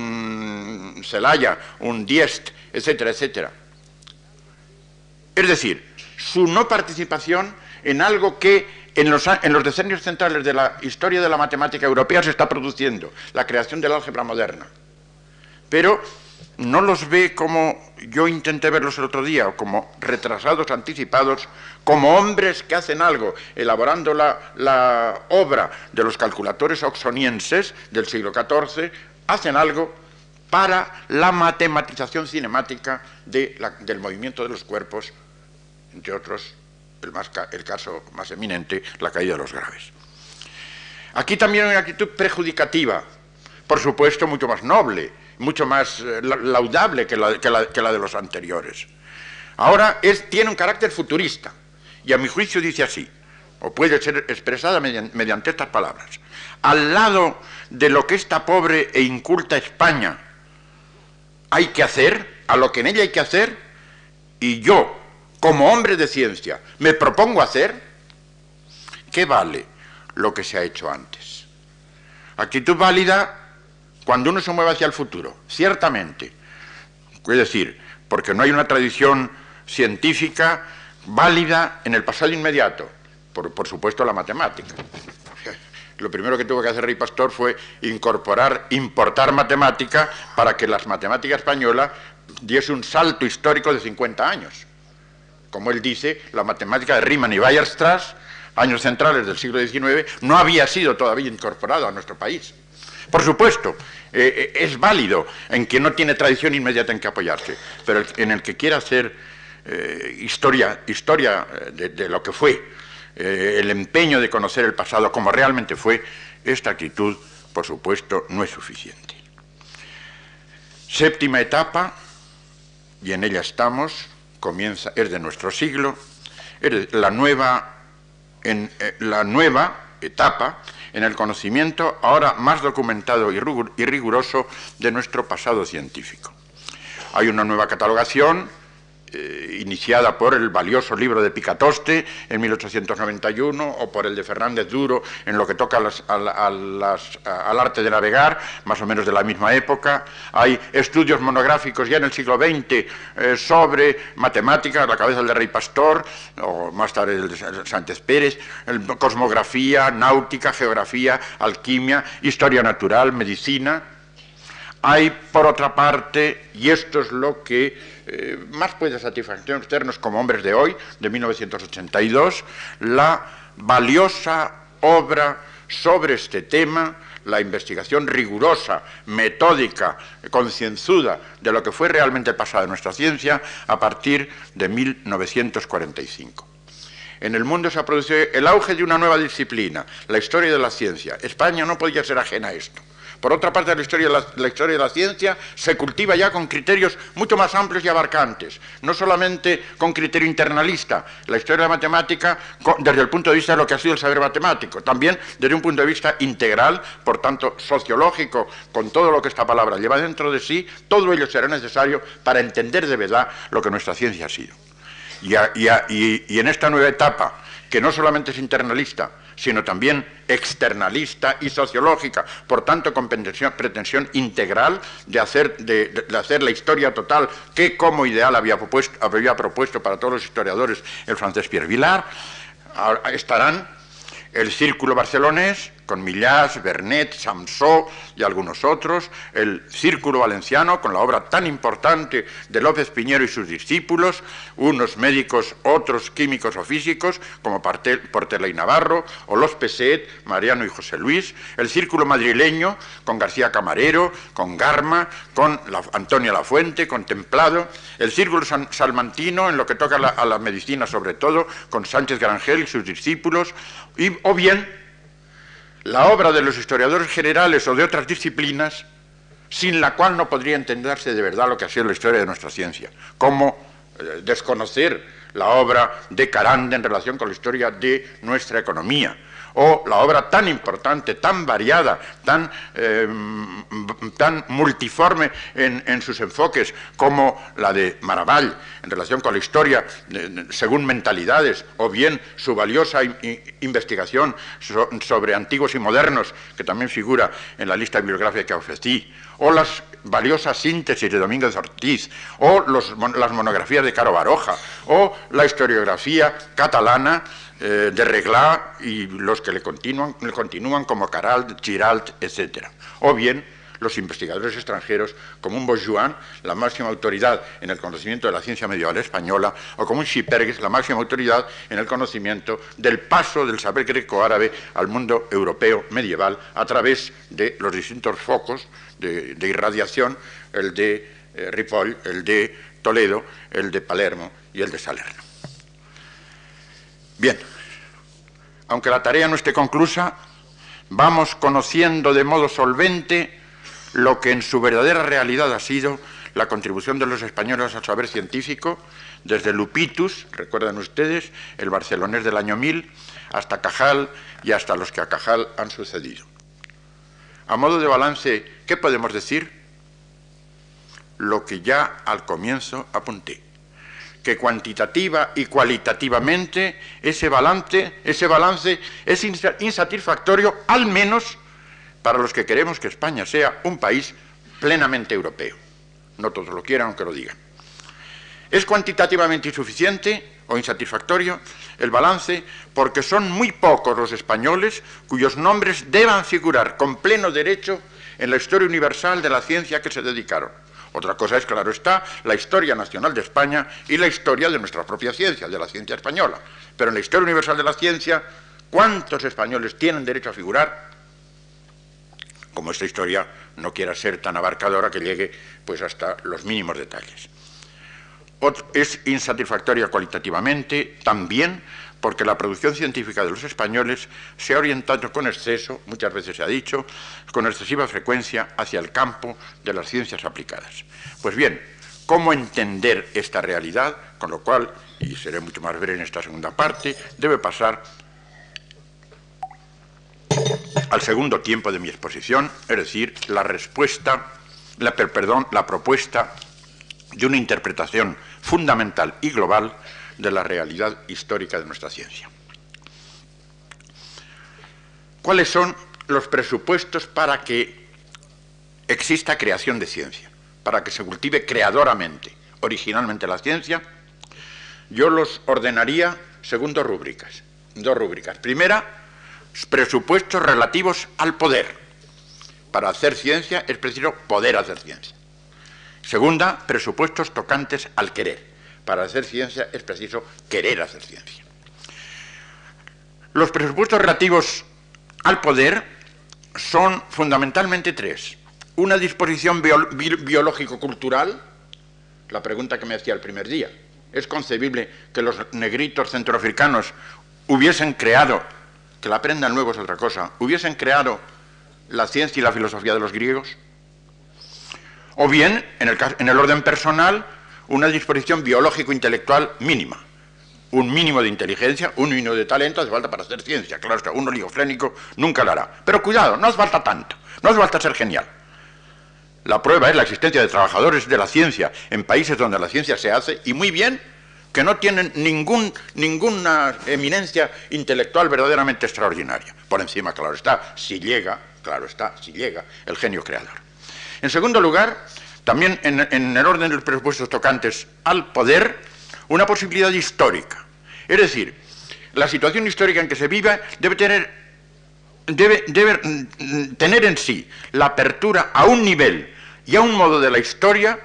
S1: un Celaya, un Diest, etcétera, etcétera. Es decir, su no participación en algo que en los decenios centrales de la historia de la matemática europea se está produciendo, la creación del álgebra moderna. Pero no los ve como yo intenté verlos el otro día, como retrasados, anticipados, como hombres que hacen algo, elaborando la obra de los calculadores oxonienses del siglo XIV, hacen algo para la matematización cinemática del movimiento de los cuerpos, entre otros, el caso más eminente, la caída de los graves. Aquí también hay una actitud prejudicativa, por supuesto mucho más noble, mucho más laudable que la de los anteriores. Ahora tiene un carácter futurista, y a mi juicio dice así, o puede ser expresada mediante estas palabras: al lado de lo que esta pobre e inculta España hay que hacer, a lo que en ella hay que hacer, y yo, como hombre de ciencia, me propongo hacer, ¿qué vale lo que se ha hecho antes? Actitud válida cuando uno se mueve hacia el futuro, ciertamente. Es decir, porque no hay una tradición científica válida en el pasado inmediato, por supuesto la matemática. Lo primero que tuvo que hacer Rey Pastor fue importar matemática para que la matemática española diese un salto histórico de 50 años. Como él dice, la matemática de Riemann y Weierstrass, años centrales del siglo XIX, no había sido todavía incorporada a nuestro país. Por supuesto, es válido en quien no tiene tradición inmediata en que apoyarse, pero en el que quiera hacer historia de lo que fue, el empeño de conocer el pasado como realmente fue, esta actitud, por supuesto, no es suficiente. Séptima etapa, y en ella estamos, es de nuestro siglo, es la nueva etapa en el conocimiento ahora más documentado y riguroso de nuestro pasado científico. Hay una nueva catalogación iniciada por el valioso libro de Picatoste en 1891 o por el de Fernández Duro en lo que toca al arte de navegar, más o menos de la misma época. Hay estudios monográficos ya en el siglo XX sobre matemáticas, la cabeza del de Rey Pastor, o más tarde el de Sánchez Pérez, cosmografía, náutica, geografía, alquimia, historia natural, medicina. Hay, por otra parte, y esto es lo que más puede satisfacernos como hombres de hoy, de 1982, la valiosa obra sobre este tema, la investigación rigurosa, metódica, concienzuda de lo que fue realmente el pasado de nuestra ciencia a partir de 1945. En el mundo se ha producido el auge de una nueva disciplina, la historia de la ciencia. España no podía ser ajena a esto. Por otra parte, la historia de la ciencia se cultiva ya con criterios mucho más amplios y abarcantes, no solamente con criterio internalista, la historia de la matemática desde el punto de vista de lo que ha sido el saber matemático, también desde un punto de vista integral, por tanto sociológico, con todo lo que esta palabra lleva dentro de sí. Todo ello será necesario para entender de verdad lo que nuestra ciencia ha sido. Y en esta nueva etapa, que no solamente es internalista, sino también externalista y sociológica, por tanto con pretensión integral de hacer la historia total que como ideal había propuesto para todos los historiadores el francés Pierre Vilar. Ahora estarán el Círculo Barcelonés, con Millás, Vernet, Samsó y algunos otros, el Círculo Valenciano, con la obra tan importante de López Piñero y sus discípulos, unos médicos, otros químicos o físicos, como Portela y Navarro, o los Peset, Mariano y José Luis, el Círculo Madrileño, con García Camarero, con Garma, con Antonio Lafuente, con Templado, el Círculo Salmantino, en lo que toca a la medicina sobre todo, con Sánchez Grangel y sus discípulos, o bien la obra de los historiadores generales o de otras disciplinas, sin la cual no podría entenderse de verdad lo que ha sido la historia de nuestra ciencia, como desconocer la obra de Carande en relación con la historia de nuestra economía, o la obra tan importante, tan variada, tan multiforme en sus enfoques como la de Maravall en relación con la historia según mentalidades, o bien su valiosa investigación sobre antiguos y modernos, que también figura en la lista bibliográfica que ofrecí, o las valiosas síntesis de Domínguez Ortiz, o las monografías de Caro Baroja, o la historiografía catalana de Reglà y los que le continúan como Caralt, Giralt, etc. O bien los investigadores extranjeros como un Bourgeois, la máxima autoridad en el conocimiento de la ciencia medieval española, o como un Schipperges, la máxima autoridad en el conocimiento del paso del saber greco-árabe al mundo europeo medieval a través de los distintos focos de irradiación, el de Ripoll, el de Toledo, el de Palermo y el de Salerno. Bien, aunque la tarea no esté conclusa, vamos conociendo de modo solvente lo que en su verdadera realidad ha sido la contribución de los españoles al saber científico, desde Lupitus, recuerdan ustedes, el barcelonés del año 1000, hasta Cajal y hasta los que a Cajal han sucedido. A modo de balance, ¿qué podemos decir? Lo que ya al comienzo apunté, que cuantitativa y cualitativamente ese balance es insatisfactorio, al menos para los que queremos que España sea un país plenamente europeo. No todos lo quieran, aunque lo digan. Es cuantitativamente insuficiente o insatisfactorio el balance porque son muy pocos los españoles cuyos nombres deban figurar con pleno derecho en la historia universal de la ciencia que se dedicaron. Otra cosa es, claro está, la historia nacional de España y la historia de nuestra propia ciencia, de la ciencia española. Pero en la historia universal de la ciencia, ¿cuántos españoles tienen derecho a figurar? Como esta historia no quiera ser tan abarcadora que llegue pues hasta los mínimos detalles. Es insatisfactoria cualitativamente también porque la producción científica de los españoles se ha orientado con exceso, muchas veces se ha dicho, con excesiva frecuencia hacia el campo de las ciencias aplicadas. Pues bien, ¿cómo entender esta realidad? Con lo cual, y seré mucho más breve en esta segunda parte, debe pasar al segundo tiempo de mi exposición, es decir, la propuesta de una interpretación fundamental y global de la realidad histórica de nuestra ciencia. ¿Cuáles son los presupuestos para que exista creación de ciencia? Para que se cultive creadoramente, originalmente la ciencia. Yo los ordenaría según dos rúbricas. Primera, presupuestos relativos al poder. Para hacer ciencia es preciso poder hacer ciencia. Segunda, presupuestos tocantes al querer. Para hacer ciencia es preciso querer hacer ciencia. Los presupuestos relativos al poder son fundamentalmente tres. Una disposición biológico-cultural, la pregunta que me hacía el primer día. ¿Es concebible que los negritos centroafricanos hubiesen creado, que la aprendan luego es otra cosa, hubiesen creado la ciencia y la filosofía de los griegos? O bien, en el orden personal, una disposición biológico-intelectual mínima. Un mínimo de inteligencia, un mínimo de talento hace falta para hacer ciencia. Claro está, un oligofrénico nunca lo hará. Pero cuidado, no hace falta tanto, no hace falta ser genial. La prueba es la existencia de trabajadores de la ciencia en países donde la ciencia se hace, y muy bien, que no tienen ninguna eminencia intelectual verdaderamente extraordinaria. Por encima, claro está, si llega el genio creador. En segundo lugar, también en el orden de los presupuestos tocantes al poder, una posibilidad histórica. Es decir, la situación histórica en que se vive debe tener en sí la apertura a un nivel y a un modo de la historia,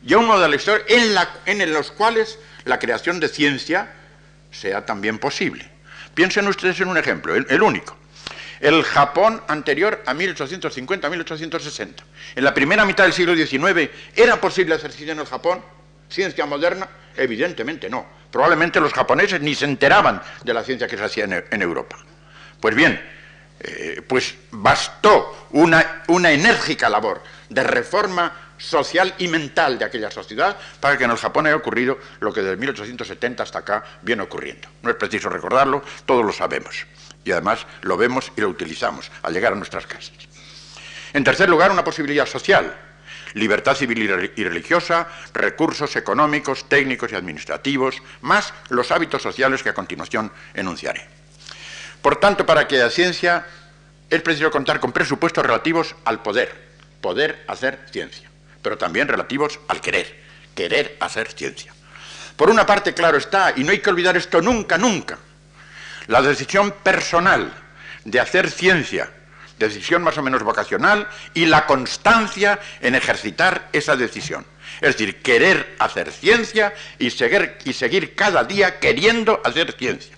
S1: en los cuales la creación de ciencia sea también posible. Piensen ustedes en un ejemplo, el único. El Japón anterior a 1850-1860. En la primera mitad del siglo XIX, ¿era posible hacer ciencia en el Japón? ¿Ciencia moderna? Evidentemente no. Probablemente los japoneses ni se enteraban de la ciencia que se hacía en Europa. Pues bien, pues bastó una enérgica labor de reforma social y mental de aquella sociedad para que en el Japón haya ocurrido lo que desde 1870 hasta acá viene ocurriendo. No es preciso recordarlo, todos lo sabemos. Y además lo vemos y lo utilizamos al llegar a nuestras casas. En tercer lugar, una posibilidad social. Libertad civil y religiosa, recursos económicos, técnicos y administrativos, más los hábitos sociales que a continuación enunciaré. Por tanto, para que haya ciencia es preciso contar con presupuestos relativos al poder hacer ciencia, pero también relativos al querer hacer ciencia. Por una parte, claro está, y no hay que olvidar esto nunca, la decisión personal de hacer ciencia, decisión más o menos vocacional, y la constancia en ejercitar esa decisión. Es decir, querer hacer ciencia y seguir cada día queriendo hacer ciencia.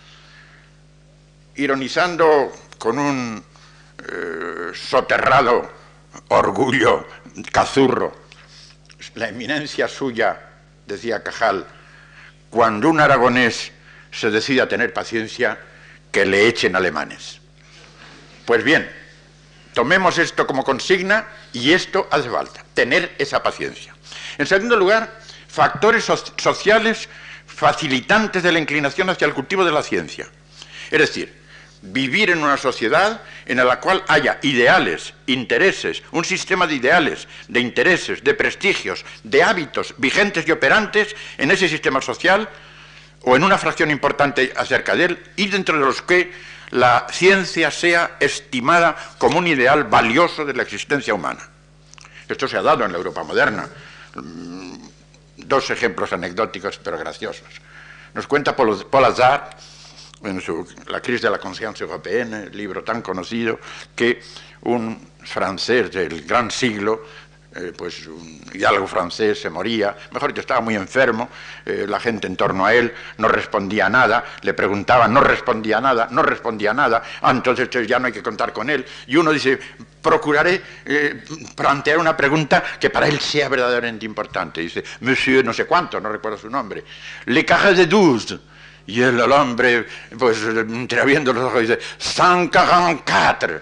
S1: Ironizando con un soterrado orgullo cazurro, la eminencia suya, decía Cajal, cuando un aragonés se decide a tener paciencia, que le echen alemanes. Pues bien, tomemos esto como consigna y esto hace falta, tener esa paciencia. En segundo lugar, factores sociales facilitantes de la inclinación hacia el cultivo de la ciencia. Es decir, vivir en una sociedad en la cual haya ideales, intereses, un sistema de ideales, de intereses, de prestigios, de hábitos vigentes y operantes en ese sistema social, o en una fracción importante acerca de él, y dentro de los que la ciencia sea estimada como un ideal valioso de la existencia humana. Esto se ha dado en la Europa moderna. Dos ejemplos anecdóticos pero graciosos. Nos cuenta Paul Hazard, en La crisis de la conscience européenne, el libro tan conocido, que un francés del gran siglo, pues un hidalgo francés se moría, mejor dicho, estaba muy enfermo, la gente en torno a él no respondía nada, le preguntaban, no respondía nada, entonces ya no hay que contar con él, y uno dice, procuraré plantear una pregunta que para él sea verdaderamente importante, dice, monsieur no sé cuánto, no recuerdo su nombre, le carré de 12, y el hombre, pues entreabriendo los ojos, dice, 144,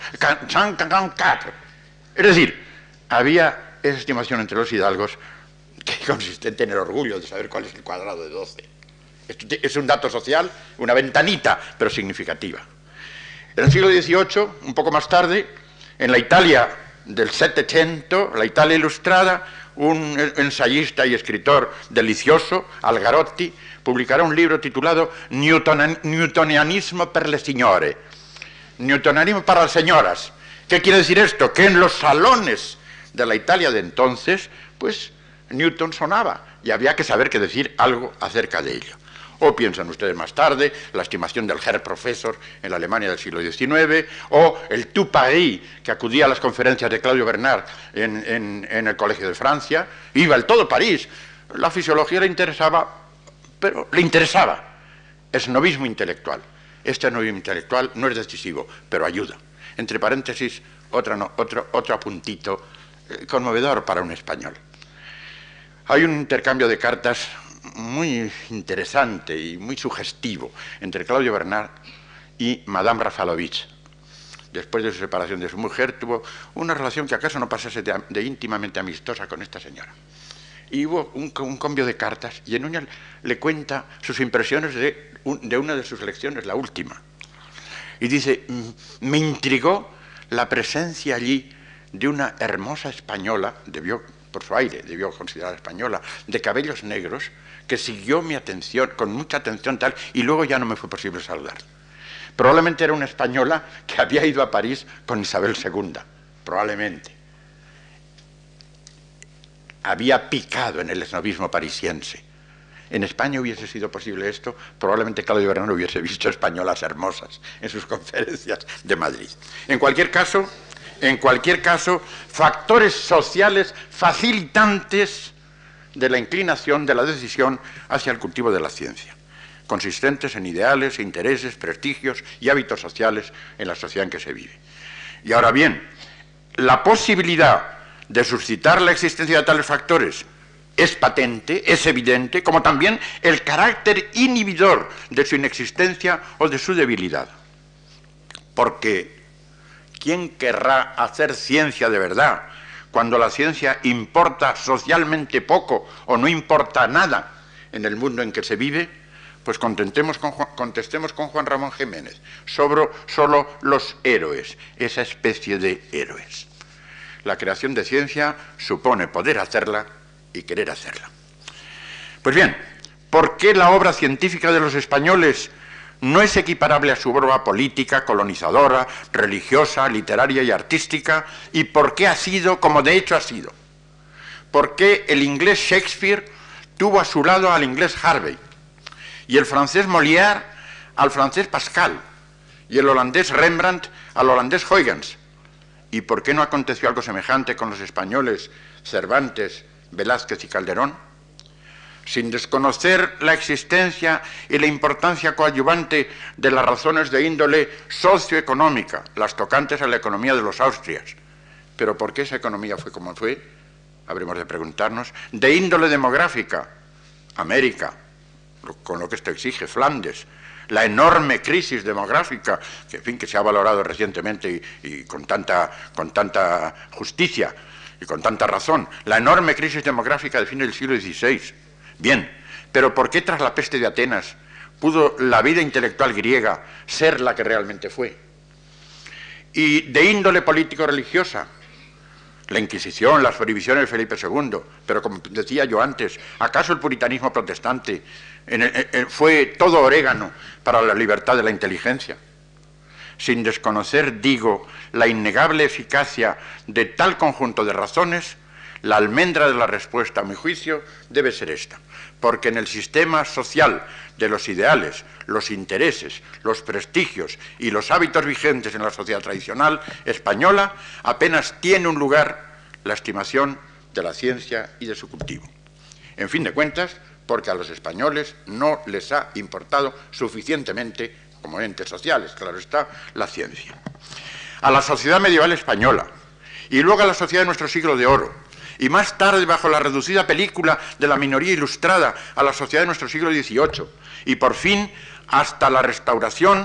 S1: es decir, había esa estimación entre los hidalgos que consiste en tener orgullo de saber cuál es el cuadrado de 12. Esto es un dato social, una ventanita, pero significativa. En el siglo XVIII, un poco más tarde, en la Italia del Settecento, la Italia ilustrada, un ensayista y escritor delicioso, Algarotti, publicará un libro titulado Newtonianismo per le signore, Newtonianismo para las señoras. ¿Qué quiere decir esto? Que en los salones de la Italia de entonces, pues Newton sonaba y había que saber qué decir algo acerca de ello. O piensan ustedes más tarde, la estimación del Herr Professor en la Alemania del siglo XIX, o el Tout Paris, que acudía a las conferencias de Claudio Bernard en el Colegio de Francia, iba el todo París. La fisiología le interesaba, pero le interesaba. Esnovismo intelectual. Este esnovismo intelectual no es decisivo, pero ayuda. Entre paréntesis, otro apuntito conmovedor para un español. Hay un intercambio de cartas muy interesante y muy sugestivo entre Claudio Bernard y Madame Raffalovich. Después de su separación de su mujer, tuvo una relación que acaso no pasase de íntimamente amistosa con esta señora. Y hubo un cambio de cartas y en una le cuenta sus impresiones de una de sus lecciones, la última. Y dice, me intrigó la presencia allí de una hermosa española, por su aire, debió considerar española, de cabellos negros, que siguió mi atención, con mucha atención tal, y luego ya no me fue posible saludar. Probablemente era una española que había ido a París con Isabel II, probablemente. Había picado en el esnovismo parisiense. En España hubiese sido posible esto, probablemente Claudio Bernard hubiese visto españolas hermosas en sus conferencias de Madrid. En cualquier caso, factores sociales facilitantes de la inclinación, de la decisión hacia el cultivo de la ciencia, consistentes en ideales, intereses, prestigios y hábitos sociales en la sociedad en que se vive. Y ahora bien, la posibilidad de suscitar la existencia de tales factores es patente, es evidente, como también el carácter inhibidor de su inexistencia o de su debilidad. Porque ¿quién querrá hacer ciencia de verdad cuando la ciencia importa socialmente poco o no importa nada en el mundo en que se vive? Pues contestemos con Juan Ramón Jiménez, solo los héroes, esa especie de héroes. La creación de ciencia supone poder hacerla y querer hacerla. Pues bien, ¿por qué la obra científica de los españoles no es equiparable a su obra política, colonizadora, religiosa, literaria y artística? ¿Y por qué ha sido como de hecho ha sido? ¿Por qué el inglés Shakespeare tuvo a su lado al inglés Harvey? Y el francés Molière al francés Pascal, y el holandés Rembrandt al holandés Huygens. ¿Y por qué no aconteció algo semejante con los españoles Cervantes, Velázquez y Calderón? Sin desconocer la existencia y la importancia coadyuvante de las razones de índole socioeconómica, las tocantes a la economía de los Austrias. ¿Pero por qué esa economía fue como fue? Habremos de preguntarnos. De índole demográfica, América, con lo que esto exige, Flandes, la enorme crisis demográfica, que, en fin, que se ha valorado recientemente y con tanta justicia y con tanta razón, la enorme crisis demográfica del fin del siglo XVI. Bien, pero ¿por qué tras la peste de Atenas pudo la vida intelectual griega ser la que realmente fue? Y de índole político-religiosa, la Inquisición, las prohibiciones de Felipe II, pero como decía yo antes, ¿acaso el puritanismo protestante fue todo orégano para la libertad de la inteligencia? Sin desconocer, digo, la innegable eficacia de tal conjunto de razones, la almendra de la respuesta, a mi juicio, debe ser esta. Porque en el sistema social de los ideales, los intereses, los prestigios y los hábitos vigentes en la sociedad tradicional española, apenas tiene un lugar la estimación de la ciencia y de su cultivo. En fin de cuentas, porque a los españoles no les ha importado suficientemente, como entes sociales, claro está, la ciencia. A la sociedad medieval española, y luego a la sociedad de nuestro siglo de oro, y más tarde, bajo la reducida película de la minoría ilustrada, a la sociedad de nuestro siglo XVIII, y por fin hasta la restauración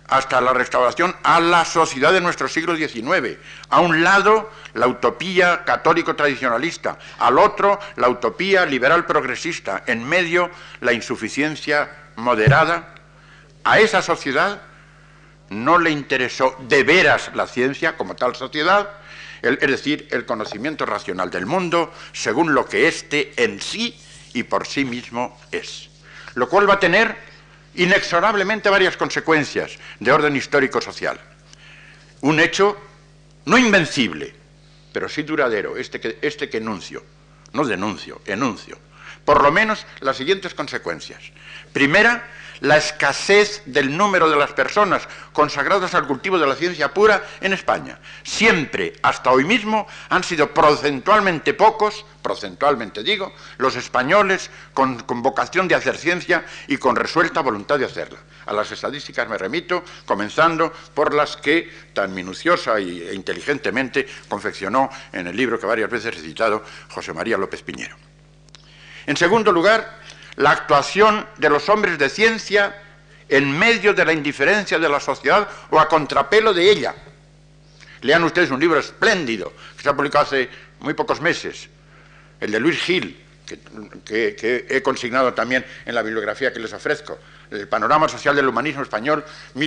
S1: a la sociedad de nuestro siglo XIX. A un lado, la utopía católico-tradicionalista, al otro, la utopía liberal-progresista, en medio, la insuficiencia moderada. A esa sociedad no le interesó de veras la ciencia como tal sociedad, es decir, el conocimiento racional del mundo según lo que éste en sí y por sí mismo es. Lo cual va a tener inexorablemente varias consecuencias de orden histórico-social. Un hecho no invencible, pero sí duradero, este que enuncio, no denuncio, enuncio. Por lo menos las siguientes consecuencias. Primera, la escasez del número de las personas consagradas al cultivo de la ciencia pura en España. Siempre, hasta hoy mismo, han sido porcentualmente pocos, porcentualmente digo, los españoles con vocación de hacer ciencia y con resuelta voluntad de hacerla. A las estadísticas me remito, comenzando por las que tan minuciosa e inteligentemente confeccionó en el libro que varias veces he citado José María López Piñero. En segundo lugar, la actuación de los hombres de ciencia en medio de la indiferencia de la sociedad o a contrapelo de ella. Lean ustedes un libro espléndido que se ha publicado hace muy pocos meses, el de Luis Gil, que he consignado también en la bibliografía que les ofrezco, el panorama social del humanismo español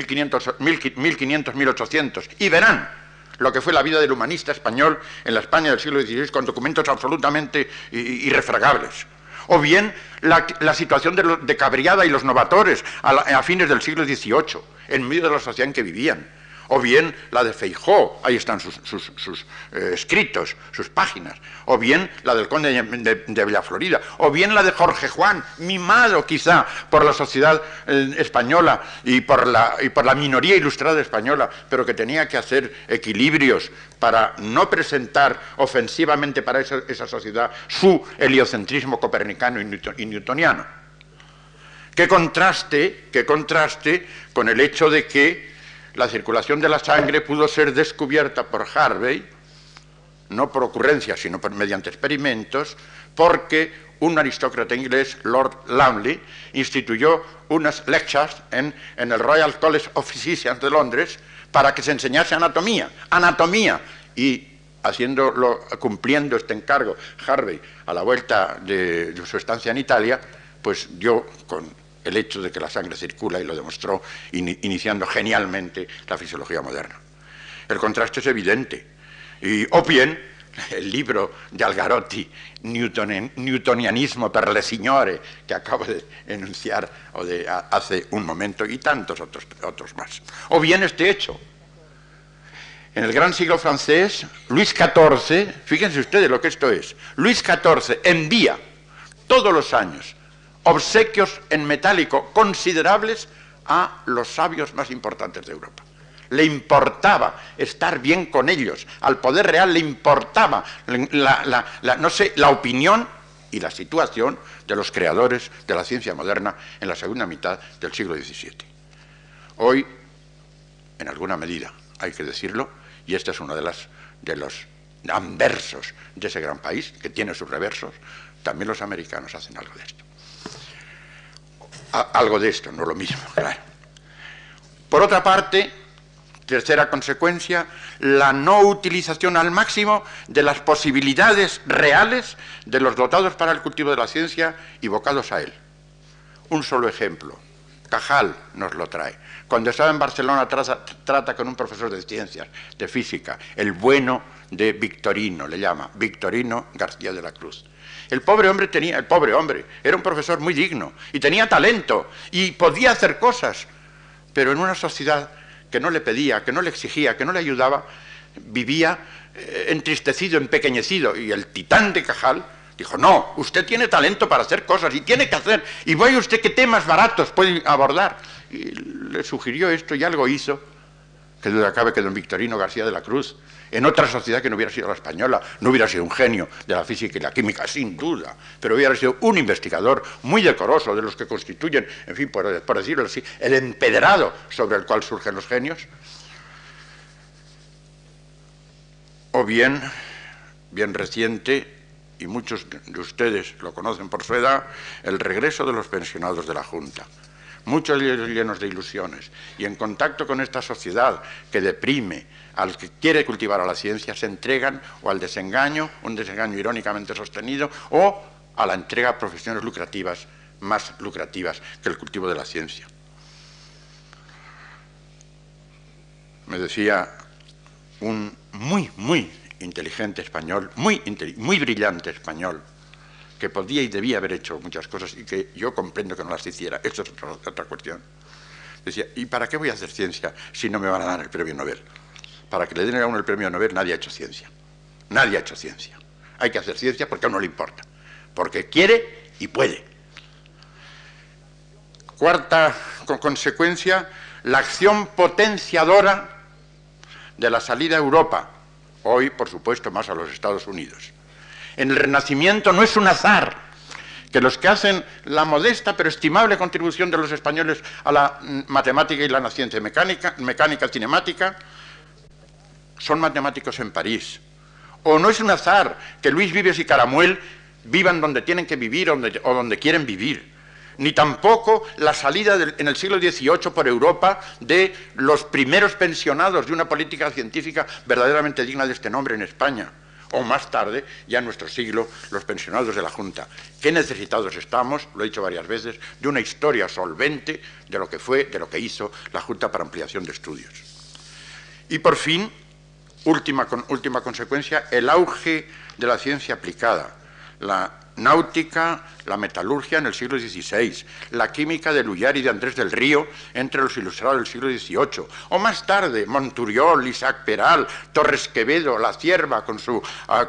S1: 1500-1800, y verán lo que fue la vida del humanista español en la España del siglo XVI con documentos absolutamente irrefragables. O bien la situación de Cabriada y los novatores a fines del siglo XVIII, en medio de la sociedad en que vivían. O bien la de Feijó, ahí están sus escritos, sus páginas. O bien la del conde de Villaflorida. O bien la de Jorge Juan, mimado quizá por la sociedad española y por la minoría ilustrada española, pero que tenía que hacer equilibrios para no presentar ofensivamente para esa sociedad su heliocentrismo copernicano y newtoniano. Qué contraste con el hecho de que la circulación de la sangre pudo ser descubierta por Harvey, no por ocurrencia, sino mediante experimentos, porque un aristócrata inglés, Lord Lumley, instituyó unas lectures en el Royal College of Physicians de Londres para que se enseñase anatomía, y cumpliendo este encargo Harvey a la vuelta de su estancia en Italia, pues dio con el hecho de que la sangre circula y lo demostró iniciando genialmente la fisiología moderna. El contraste es evidente. O bien, el libro de Algarotti, Newtonianismo per le signore, que acabo de enunciar hace un momento, y tantos otros más. O bien este hecho. En el gran siglo francés, Luis XIV, fíjense ustedes lo que esto es, Luis XIV envía todos los años obsequios en metálico considerables a los sabios más importantes de Europa. Le importaba estar bien con ellos, al poder real le importaba la opinión y la situación de los creadores de la ciencia moderna en la segunda mitad del siglo XVII. Hoy, en alguna medida, hay que decirlo, y este es uno de los anversos de ese gran país, que tiene sus reversos, también los americanos hacen algo de esto. Algo de esto, no lo mismo, claro. Por otra parte, tercera consecuencia, la no utilización al máximo de las posibilidades reales de los dotados para el cultivo de la ciencia y vocados a él. Un solo ejemplo, Cajal nos lo trae. Cuando estaba en Barcelona trata con un profesor de ciencias, de física, el bueno de Victorino, le llama, Victorino García de la Cruz. El pobre hombre era un profesor muy digno y tenía talento y podía hacer cosas, pero en una sociedad que no le pedía, que no le exigía, que no le ayudaba, vivía entristecido, empequeñecido, y el titán de Cajal dijo: no, usted tiene talento para hacer cosas y tiene que hacer, y vaya usted qué temas baratos puede abordar. Y le sugirió esto y algo hizo, que duda cabe que don Victorino García de la Cruz, en otra sociedad que no hubiera sido la española, no hubiera sido un genio de la física y la química, sin duda, pero hubiera sido un investigador muy decoroso, de los que constituyen, en fin, por decirlo así, el empedrado sobre el cual surgen los genios. O bien reciente, y muchos de ustedes lo conocen por su edad, el regreso de los pensionados de la Junta. Muchos llenos de ilusiones, y en contacto con esta sociedad que deprime al que quiere cultivar a la ciencia, se entregan o al desengaño, un desengaño irónicamente sostenido, o a la entrega a profesiones lucrativas, más lucrativas que el cultivo de la ciencia. me decía un muy inteligente español, muy brillante español, que podía y debía haber hecho muchas cosas y que yo comprendo que no las hiciera. Esto es otra cuestión. Decía, ¿y para qué voy a hacer ciencia si no me van a dar el premio Nobel? Para que le den a uno el premio Nobel nadie ha hecho ciencia. Nadie ha hecho ciencia. Hay que hacer ciencia porque a uno le importa. Porque quiere y puede. Cuarta consecuencia, la acción potenciadora de la salida a Europa. Hoy, por supuesto, más a los Estados Unidos. En el Renacimiento no es un azar que los que hacen la modesta pero estimable contribución de los españoles a la matemática y la ciencia mecánica cinemática son matemáticos en París. O no es un azar que Luis Vives y Caramuel vivan donde tienen que vivir o donde quieren vivir. Ni tampoco la salida en el siglo XVIII por Europa de los primeros pensionados de una política científica verdaderamente digna de este nombre en España. O más tarde, ya en nuestro siglo, los pensionados de la Junta. Qué necesitados estamos, lo he dicho varias veces, de una historia solvente de lo que fue, de lo que hizo la Junta para Ampliación de Estudios. Y por fin, última consecuencia, el auge de la ciencia aplicada. La náutica, la metalurgia en el siglo XVI, la química de Lullar y de Andrés del Río entre los ilustrados del siglo XVIII, o más tarde Monturiol, Isaac Peral, Torres Quevedo, La Cierva con su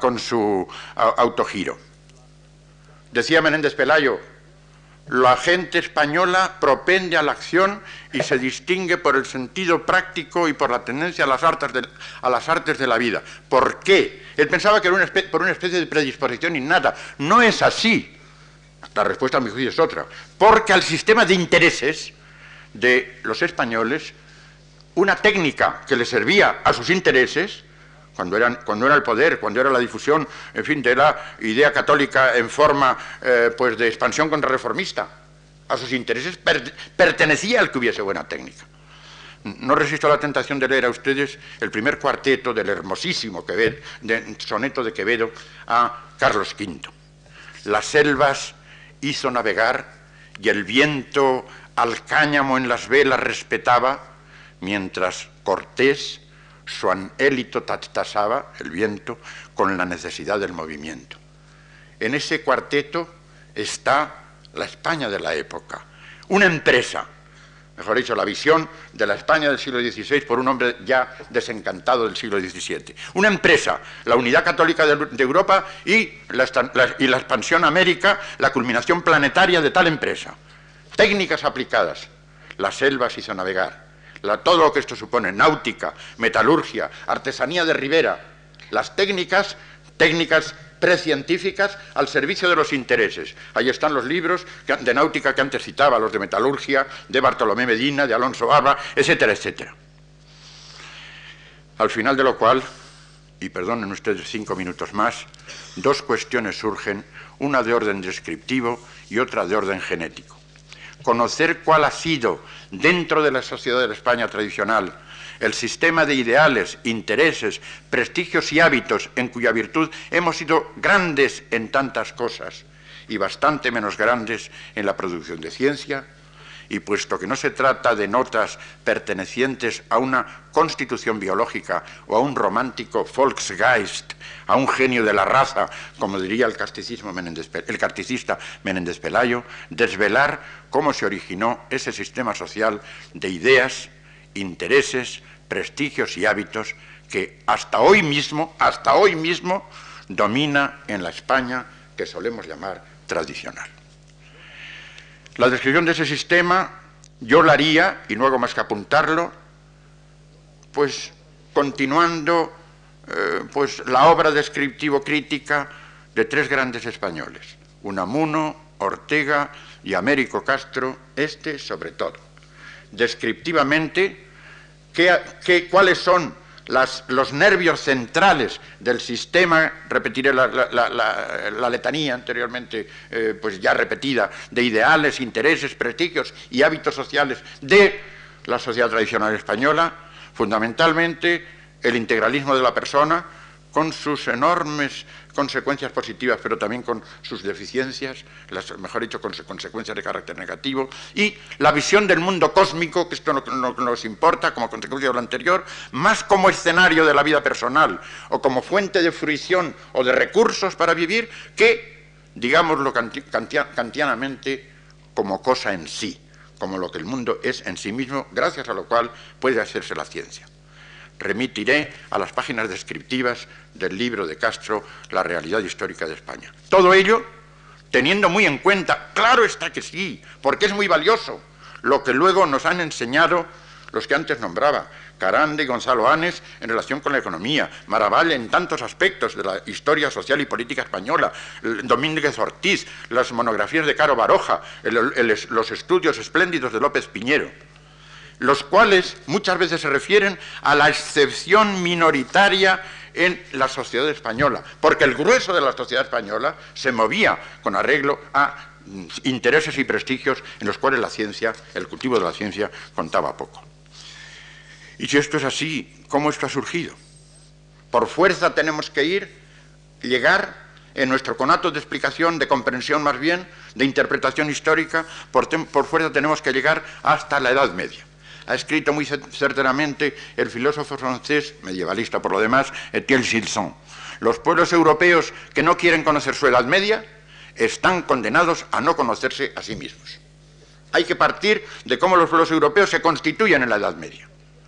S1: autogiro. Decía Menéndez Pelayo, la gente española propende a la acción y se distingue por el sentido práctico y por la tendencia a las artes de la vida. ¿Por qué? Él pensaba que era por una especie de predisposición innata. No es así. La respuesta a mi juicio es otra. Porque al sistema de intereses de los españoles, una técnica que les servía a sus intereses, cuando era el poder, cuando era la difusión, en fin, de la idea católica en forma pues de expansión contrarreformista, a sus intereses pertenecía al que hubiese buena técnica. No resisto a la tentación de leer a ustedes el primer cuarteto del hermosísimo soneto de Quevedo a Carlos V. Las selvas hizo navegar y el viento al cáñamo en las velas respetaba, mientras Cortés su anhélito tasaba, el viento, con la necesidad del movimiento. En ese cuarteto está la España de la época, una empresa, mejor dicho, la visión de la España del siglo XVI por un hombre ya desencantado del siglo XVII. Una empresa, la unidad católica de Europa y la expansión a América, la culminación planetaria de tal empresa. Técnicas aplicadas, las selvas hizo navegar. Todo lo que esto supone, náutica, metalurgia, artesanía de ribera, las técnicas precientíficas al servicio de los intereses. Ahí están los libros de náutica que antes citaba, los de metalurgia, de Bartolomé Medina, de Alonso Barba, etcétera, etcétera. Al final de lo cual, y perdonen ustedes 5 minutos más, dos cuestiones surgen, una de orden descriptivo y otra de orden genético. Conocer cuál ha sido, dentro de la sociedad de la España tradicional, el sistema de ideales, intereses, prestigios y hábitos en cuya virtud hemos sido grandes en tantas cosas y bastante menos grandes en la producción de ciencia, y puesto que no se trata de notas pertenecientes a una constitución biológica o a un romántico Volksgeist, a un genio de la raza, como diría el carticista Menéndez Pelayo, desvelar cómo se originó ese sistema social de ideas, intereses, prestigios y hábitos que hasta hoy mismo domina en la España que solemos llamar tradicional. La descripción de ese sistema yo la haría, y no hago más que apuntarlo, pues continuando pues la obra descriptivo-crítica de tres grandes españoles, Unamuno, Ortega y Américo Castro, sobre todo. Descriptivamente, ¿cuáles son los nervios centrales del sistema? Repetiré la letanía anteriormente pues ya repetida, de ideales, intereses, prestigios y hábitos sociales de la sociedad tradicional española. Fundamentalmente el integralismo de la persona, con sus enormes consecuencias positivas, pero también con sus deficiencias, mejor dicho, con consecuencias de carácter negativo, y la visión del mundo cósmico, que esto no nos importa como consecuencia de lo anterior, más como escenario de la vida personal, o como fuente de fruición o de recursos para vivir, que, digámoslo kantianamente, como cosa en sí, como lo que el mundo es en sí mismo, gracias a lo cual puede hacerse la ciencia. Remitiré a las páginas descriptivas del libro de Castro, La realidad histórica de España. Todo ello teniendo muy en cuenta, claro está que sí, porque es muy valioso, lo que luego nos han enseñado los que antes nombraba, Carande y Gonzalo Anes en relación con la economía, Maravall en tantos aspectos de la historia social y política española, Domínguez Ortiz, las monografías de Caro Baroja, los estudios espléndidos de López Piñero, los cuales muchas veces se refieren a la excepción minoritaria en la sociedad española, porque el grueso de la sociedad española se movía con arreglo a intereses y prestigios en los cuales la ciencia, el cultivo de la ciencia, contaba poco. Y si esto es así, ¿cómo esto ha surgido? Por fuerza tenemos que llegar en nuestro conato de explicación, de comprensión más bien, de interpretación histórica, por fuerza tenemos que llegar hasta la Edad Media. Ha escrito muy certeramente el filósofo francés, medievalista por lo demás, Étienne Gilson. Los pueblos europeos que no quieren conocer su Edad Media están condenados a no conocerse a sí mismos. Hay que partir de cómo los pueblos europeos se constituyen en la Edad Media.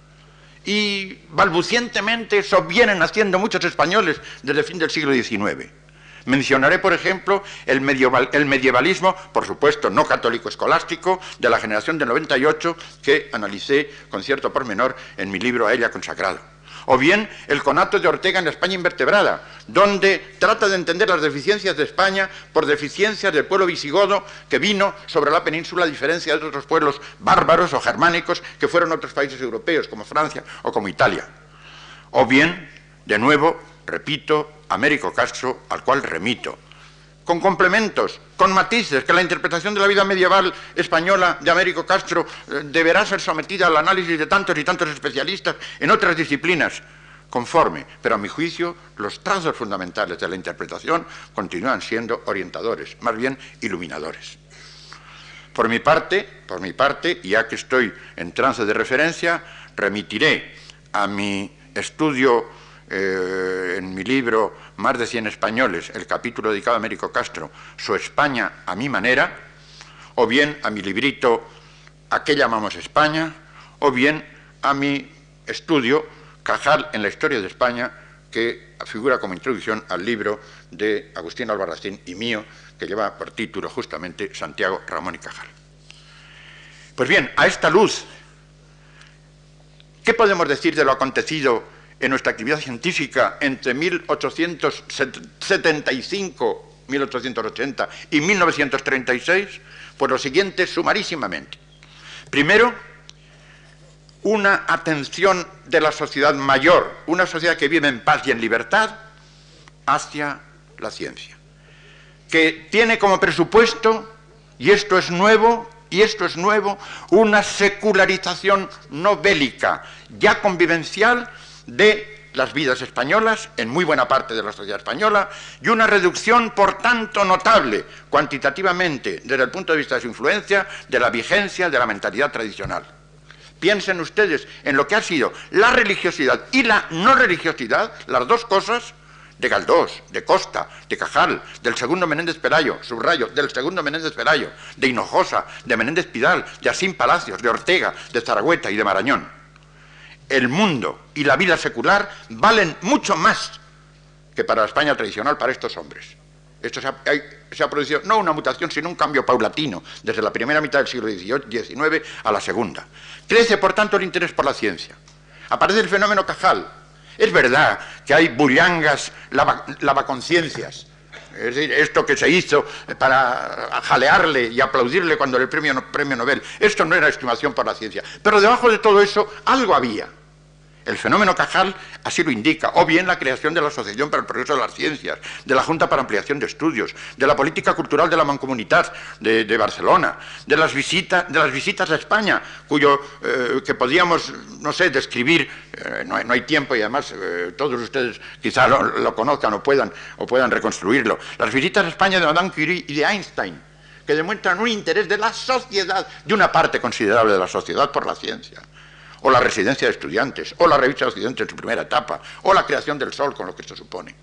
S1: Y balbucientemente eso vienen haciendo muchos españoles desde el fin del siglo XIX. Mencionaré, por ejemplo, el medievalismo, por supuesto, no católico escolástico, de la generación del 98, que analicé con cierto pormenor en mi libro A ella consagrado. O bien el conato de Ortega en la España invertebrada, donde trata de entender las deficiencias de España por deficiencias del pueblo visigodo que vino sobre la península, a diferencia de otros pueblos bárbaros o germánicos que fueron otros países europeos, como Francia o como Italia. O bien, de nuevo, repito, Américo Castro, al cual remito, con complementos, con matices, que la interpretación de la vida medieval española de Américo Castro deberá ser sometida al análisis de tantos y tantos especialistas en otras disciplinas, conforme, pero a mi juicio los trazos fundamentales de la interpretación continúan siendo orientadores, más bien iluminadores. Por mi parte, ya que estoy en trance de referencia, remitiré a mi estudio en mi libro Más de 100 españoles, el capítulo dedicado a Américo Castro, Su España a mi manera, o bien a mi librito ¿A qué llamamos España?, o bien a mi estudio Cajal en la historia de España, que figura como introducción al libro de Agustín Albarracín y mío, que lleva por título justamente Santiago, Ramón y Cajal. Pues bien, a esta luz, ¿qué podemos decir de lo acontecido en nuestra actividad científica entre 1875, 1880 y 1936? Pues lo siguiente, sumarísimamente. Primero, una atención de la sociedad mayor, una sociedad que vive en paz y en libertad, hacia la ciencia, que tiene como presupuesto, y esto es nuevo, una secularización no bélica, ya convivencial, de las vidas españolas, en muy buena parte de la sociedad española, y una reducción, por tanto, notable, cuantitativamente, desde el punto de vista de su influencia, de la vigencia de la mentalidad tradicional. Piensen ustedes en lo que ha sido la religiosidad y la no religiosidad, las dos cosas, de Galdós, de Costa, de Cajal, del segundo Menéndez Pelayo, subrayo, del segundo Menéndez Pelayo, de Hinojosa, de Menéndez Pidal, de Asín Palacios, de Ortega, de Zaragüeta y de Marañón. El mundo y la vida secular valen mucho más que para la España tradicional, para estos hombres. Esto se ha producido no una mutación, sino un cambio paulatino, desde la primera mitad del siglo XIX a la segunda. Crece, por tanto, el interés por la ciencia. Aparece el fenómeno Cajal. Es verdad que hay bullangas lavaconciencias, es decir, esto que se hizo para jalearle y aplaudirle cuando el premio Nobel, esto no era estimación por la ciencia, pero debajo de todo eso algo había. El fenómeno Cajal así lo indica, o bien la creación de la Asociación para el Progreso de las Ciencias, de la Junta para Ampliación de Estudios, de la política cultural de la Mancomunitat de Barcelona, de las visitas a España, que podíamos, no sé, describir, no hay tiempo y además todos ustedes quizá lo conozcan o puedan reconstruirlo, las visitas a España de Madame Curie y de Einstein, que demuestran un interés de la sociedad, de una parte considerable de la sociedad por la ciencia, o la residencia de estudiantes, o la revista de Occidente en su primera etapa, o la creación del Sol con lo que esto supone.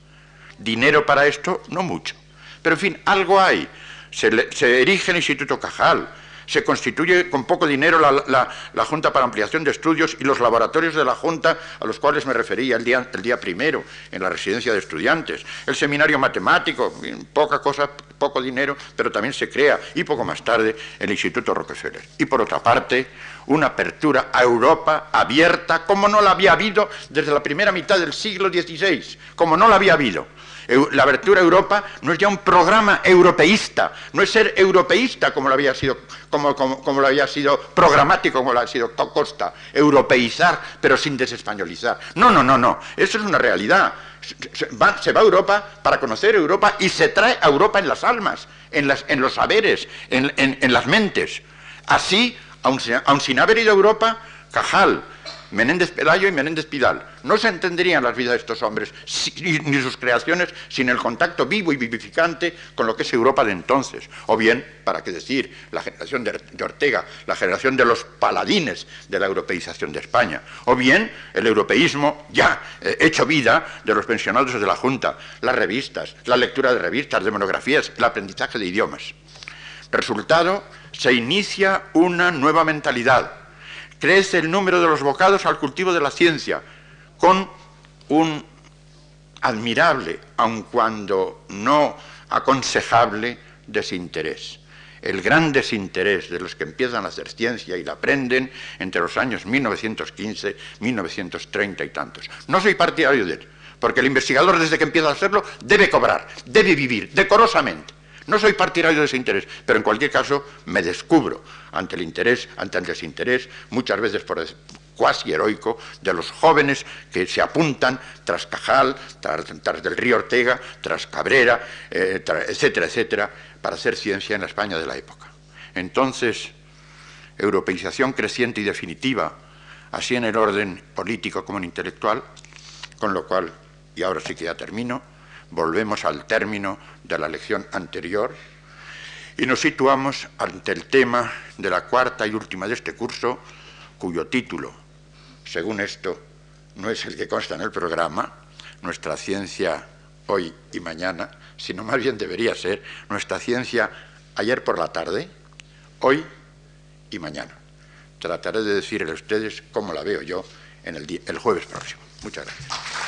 S1: Dinero para esto, no mucho. Pero en fin, algo hay. Se erige el Instituto Cajal, se constituye con poco dinero la Junta para Ampliación de Estudios y los laboratorios de la Junta a los cuales me refería el día primero en la residencia de estudiantes, el seminario matemático, poca cosa, poco dinero, pero también se crea, y poco más tarde, el Instituto Rockefeller. Y por otra parte, una apertura a Europa abierta como no la había habido desde la primera mitad del siglo XVI, como no la había habido. La abertura a Europa no es ya un programa europeísta, no es ser europeísta como lo había sido, como lo había sido programático, como lo ha sido Costa, europeizar pero sin desespañolizar. No, eso es una realidad. Se va a Europa para conocer Europa y se trae a Europa en las almas, en los saberes, en las mentes. Así, aun sin haber ido a Europa, Cajal, Menéndez Pelayo y Menéndez Pidal no se entenderían las vidas de estos hombres ni sus creaciones sin el contacto vivo y vivificante con lo que es Europa de entonces. O bien, para qué decir, la generación de Ortega, la generación de los paladines de la europeización de España. O bien, el europeísmo ya hecho vida de los pensionados de la Junta, las revistas, la lectura de revistas, de monografías, el aprendizaje de idiomas. Resultado, se inicia una nueva mentalidad. Crece el número de los bocados al cultivo de la ciencia, con un admirable, aun cuando no aconsejable, desinterés. El gran desinterés de los que empiezan a hacer ciencia y la aprenden entre los años 1915, 1930 y tantos. No soy partidario de él, porque el investigador desde que empieza a hacerlo debe cobrar, debe vivir decorosamente. No soy partidario de ese interés, pero en cualquier caso me descubro ante el interés, ante el desinterés, muchas veces por cuasi heroico, de los jóvenes que se apuntan tras Cajal, tras del Río Ortega, tras Cabrera, etcétera, etcétera, para hacer ciencia en la España de la época. Entonces, europeización creciente y definitiva, así en el orden político como en intelectual, con lo cual, y ahora sí que ya termino, volvemos al término de la lección anterior y nos situamos ante el tema de la cuarta y última de este curso, cuyo título, según esto, no es el que consta en el programa, Nuestra ciencia hoy y mañana, sino más bien debería ser Nuestra ciencia ayer por la tarde, hoy y mañana. Trataré de decirle a ustedes cómo la veo yo en el jueves próximo. Muchas gracias.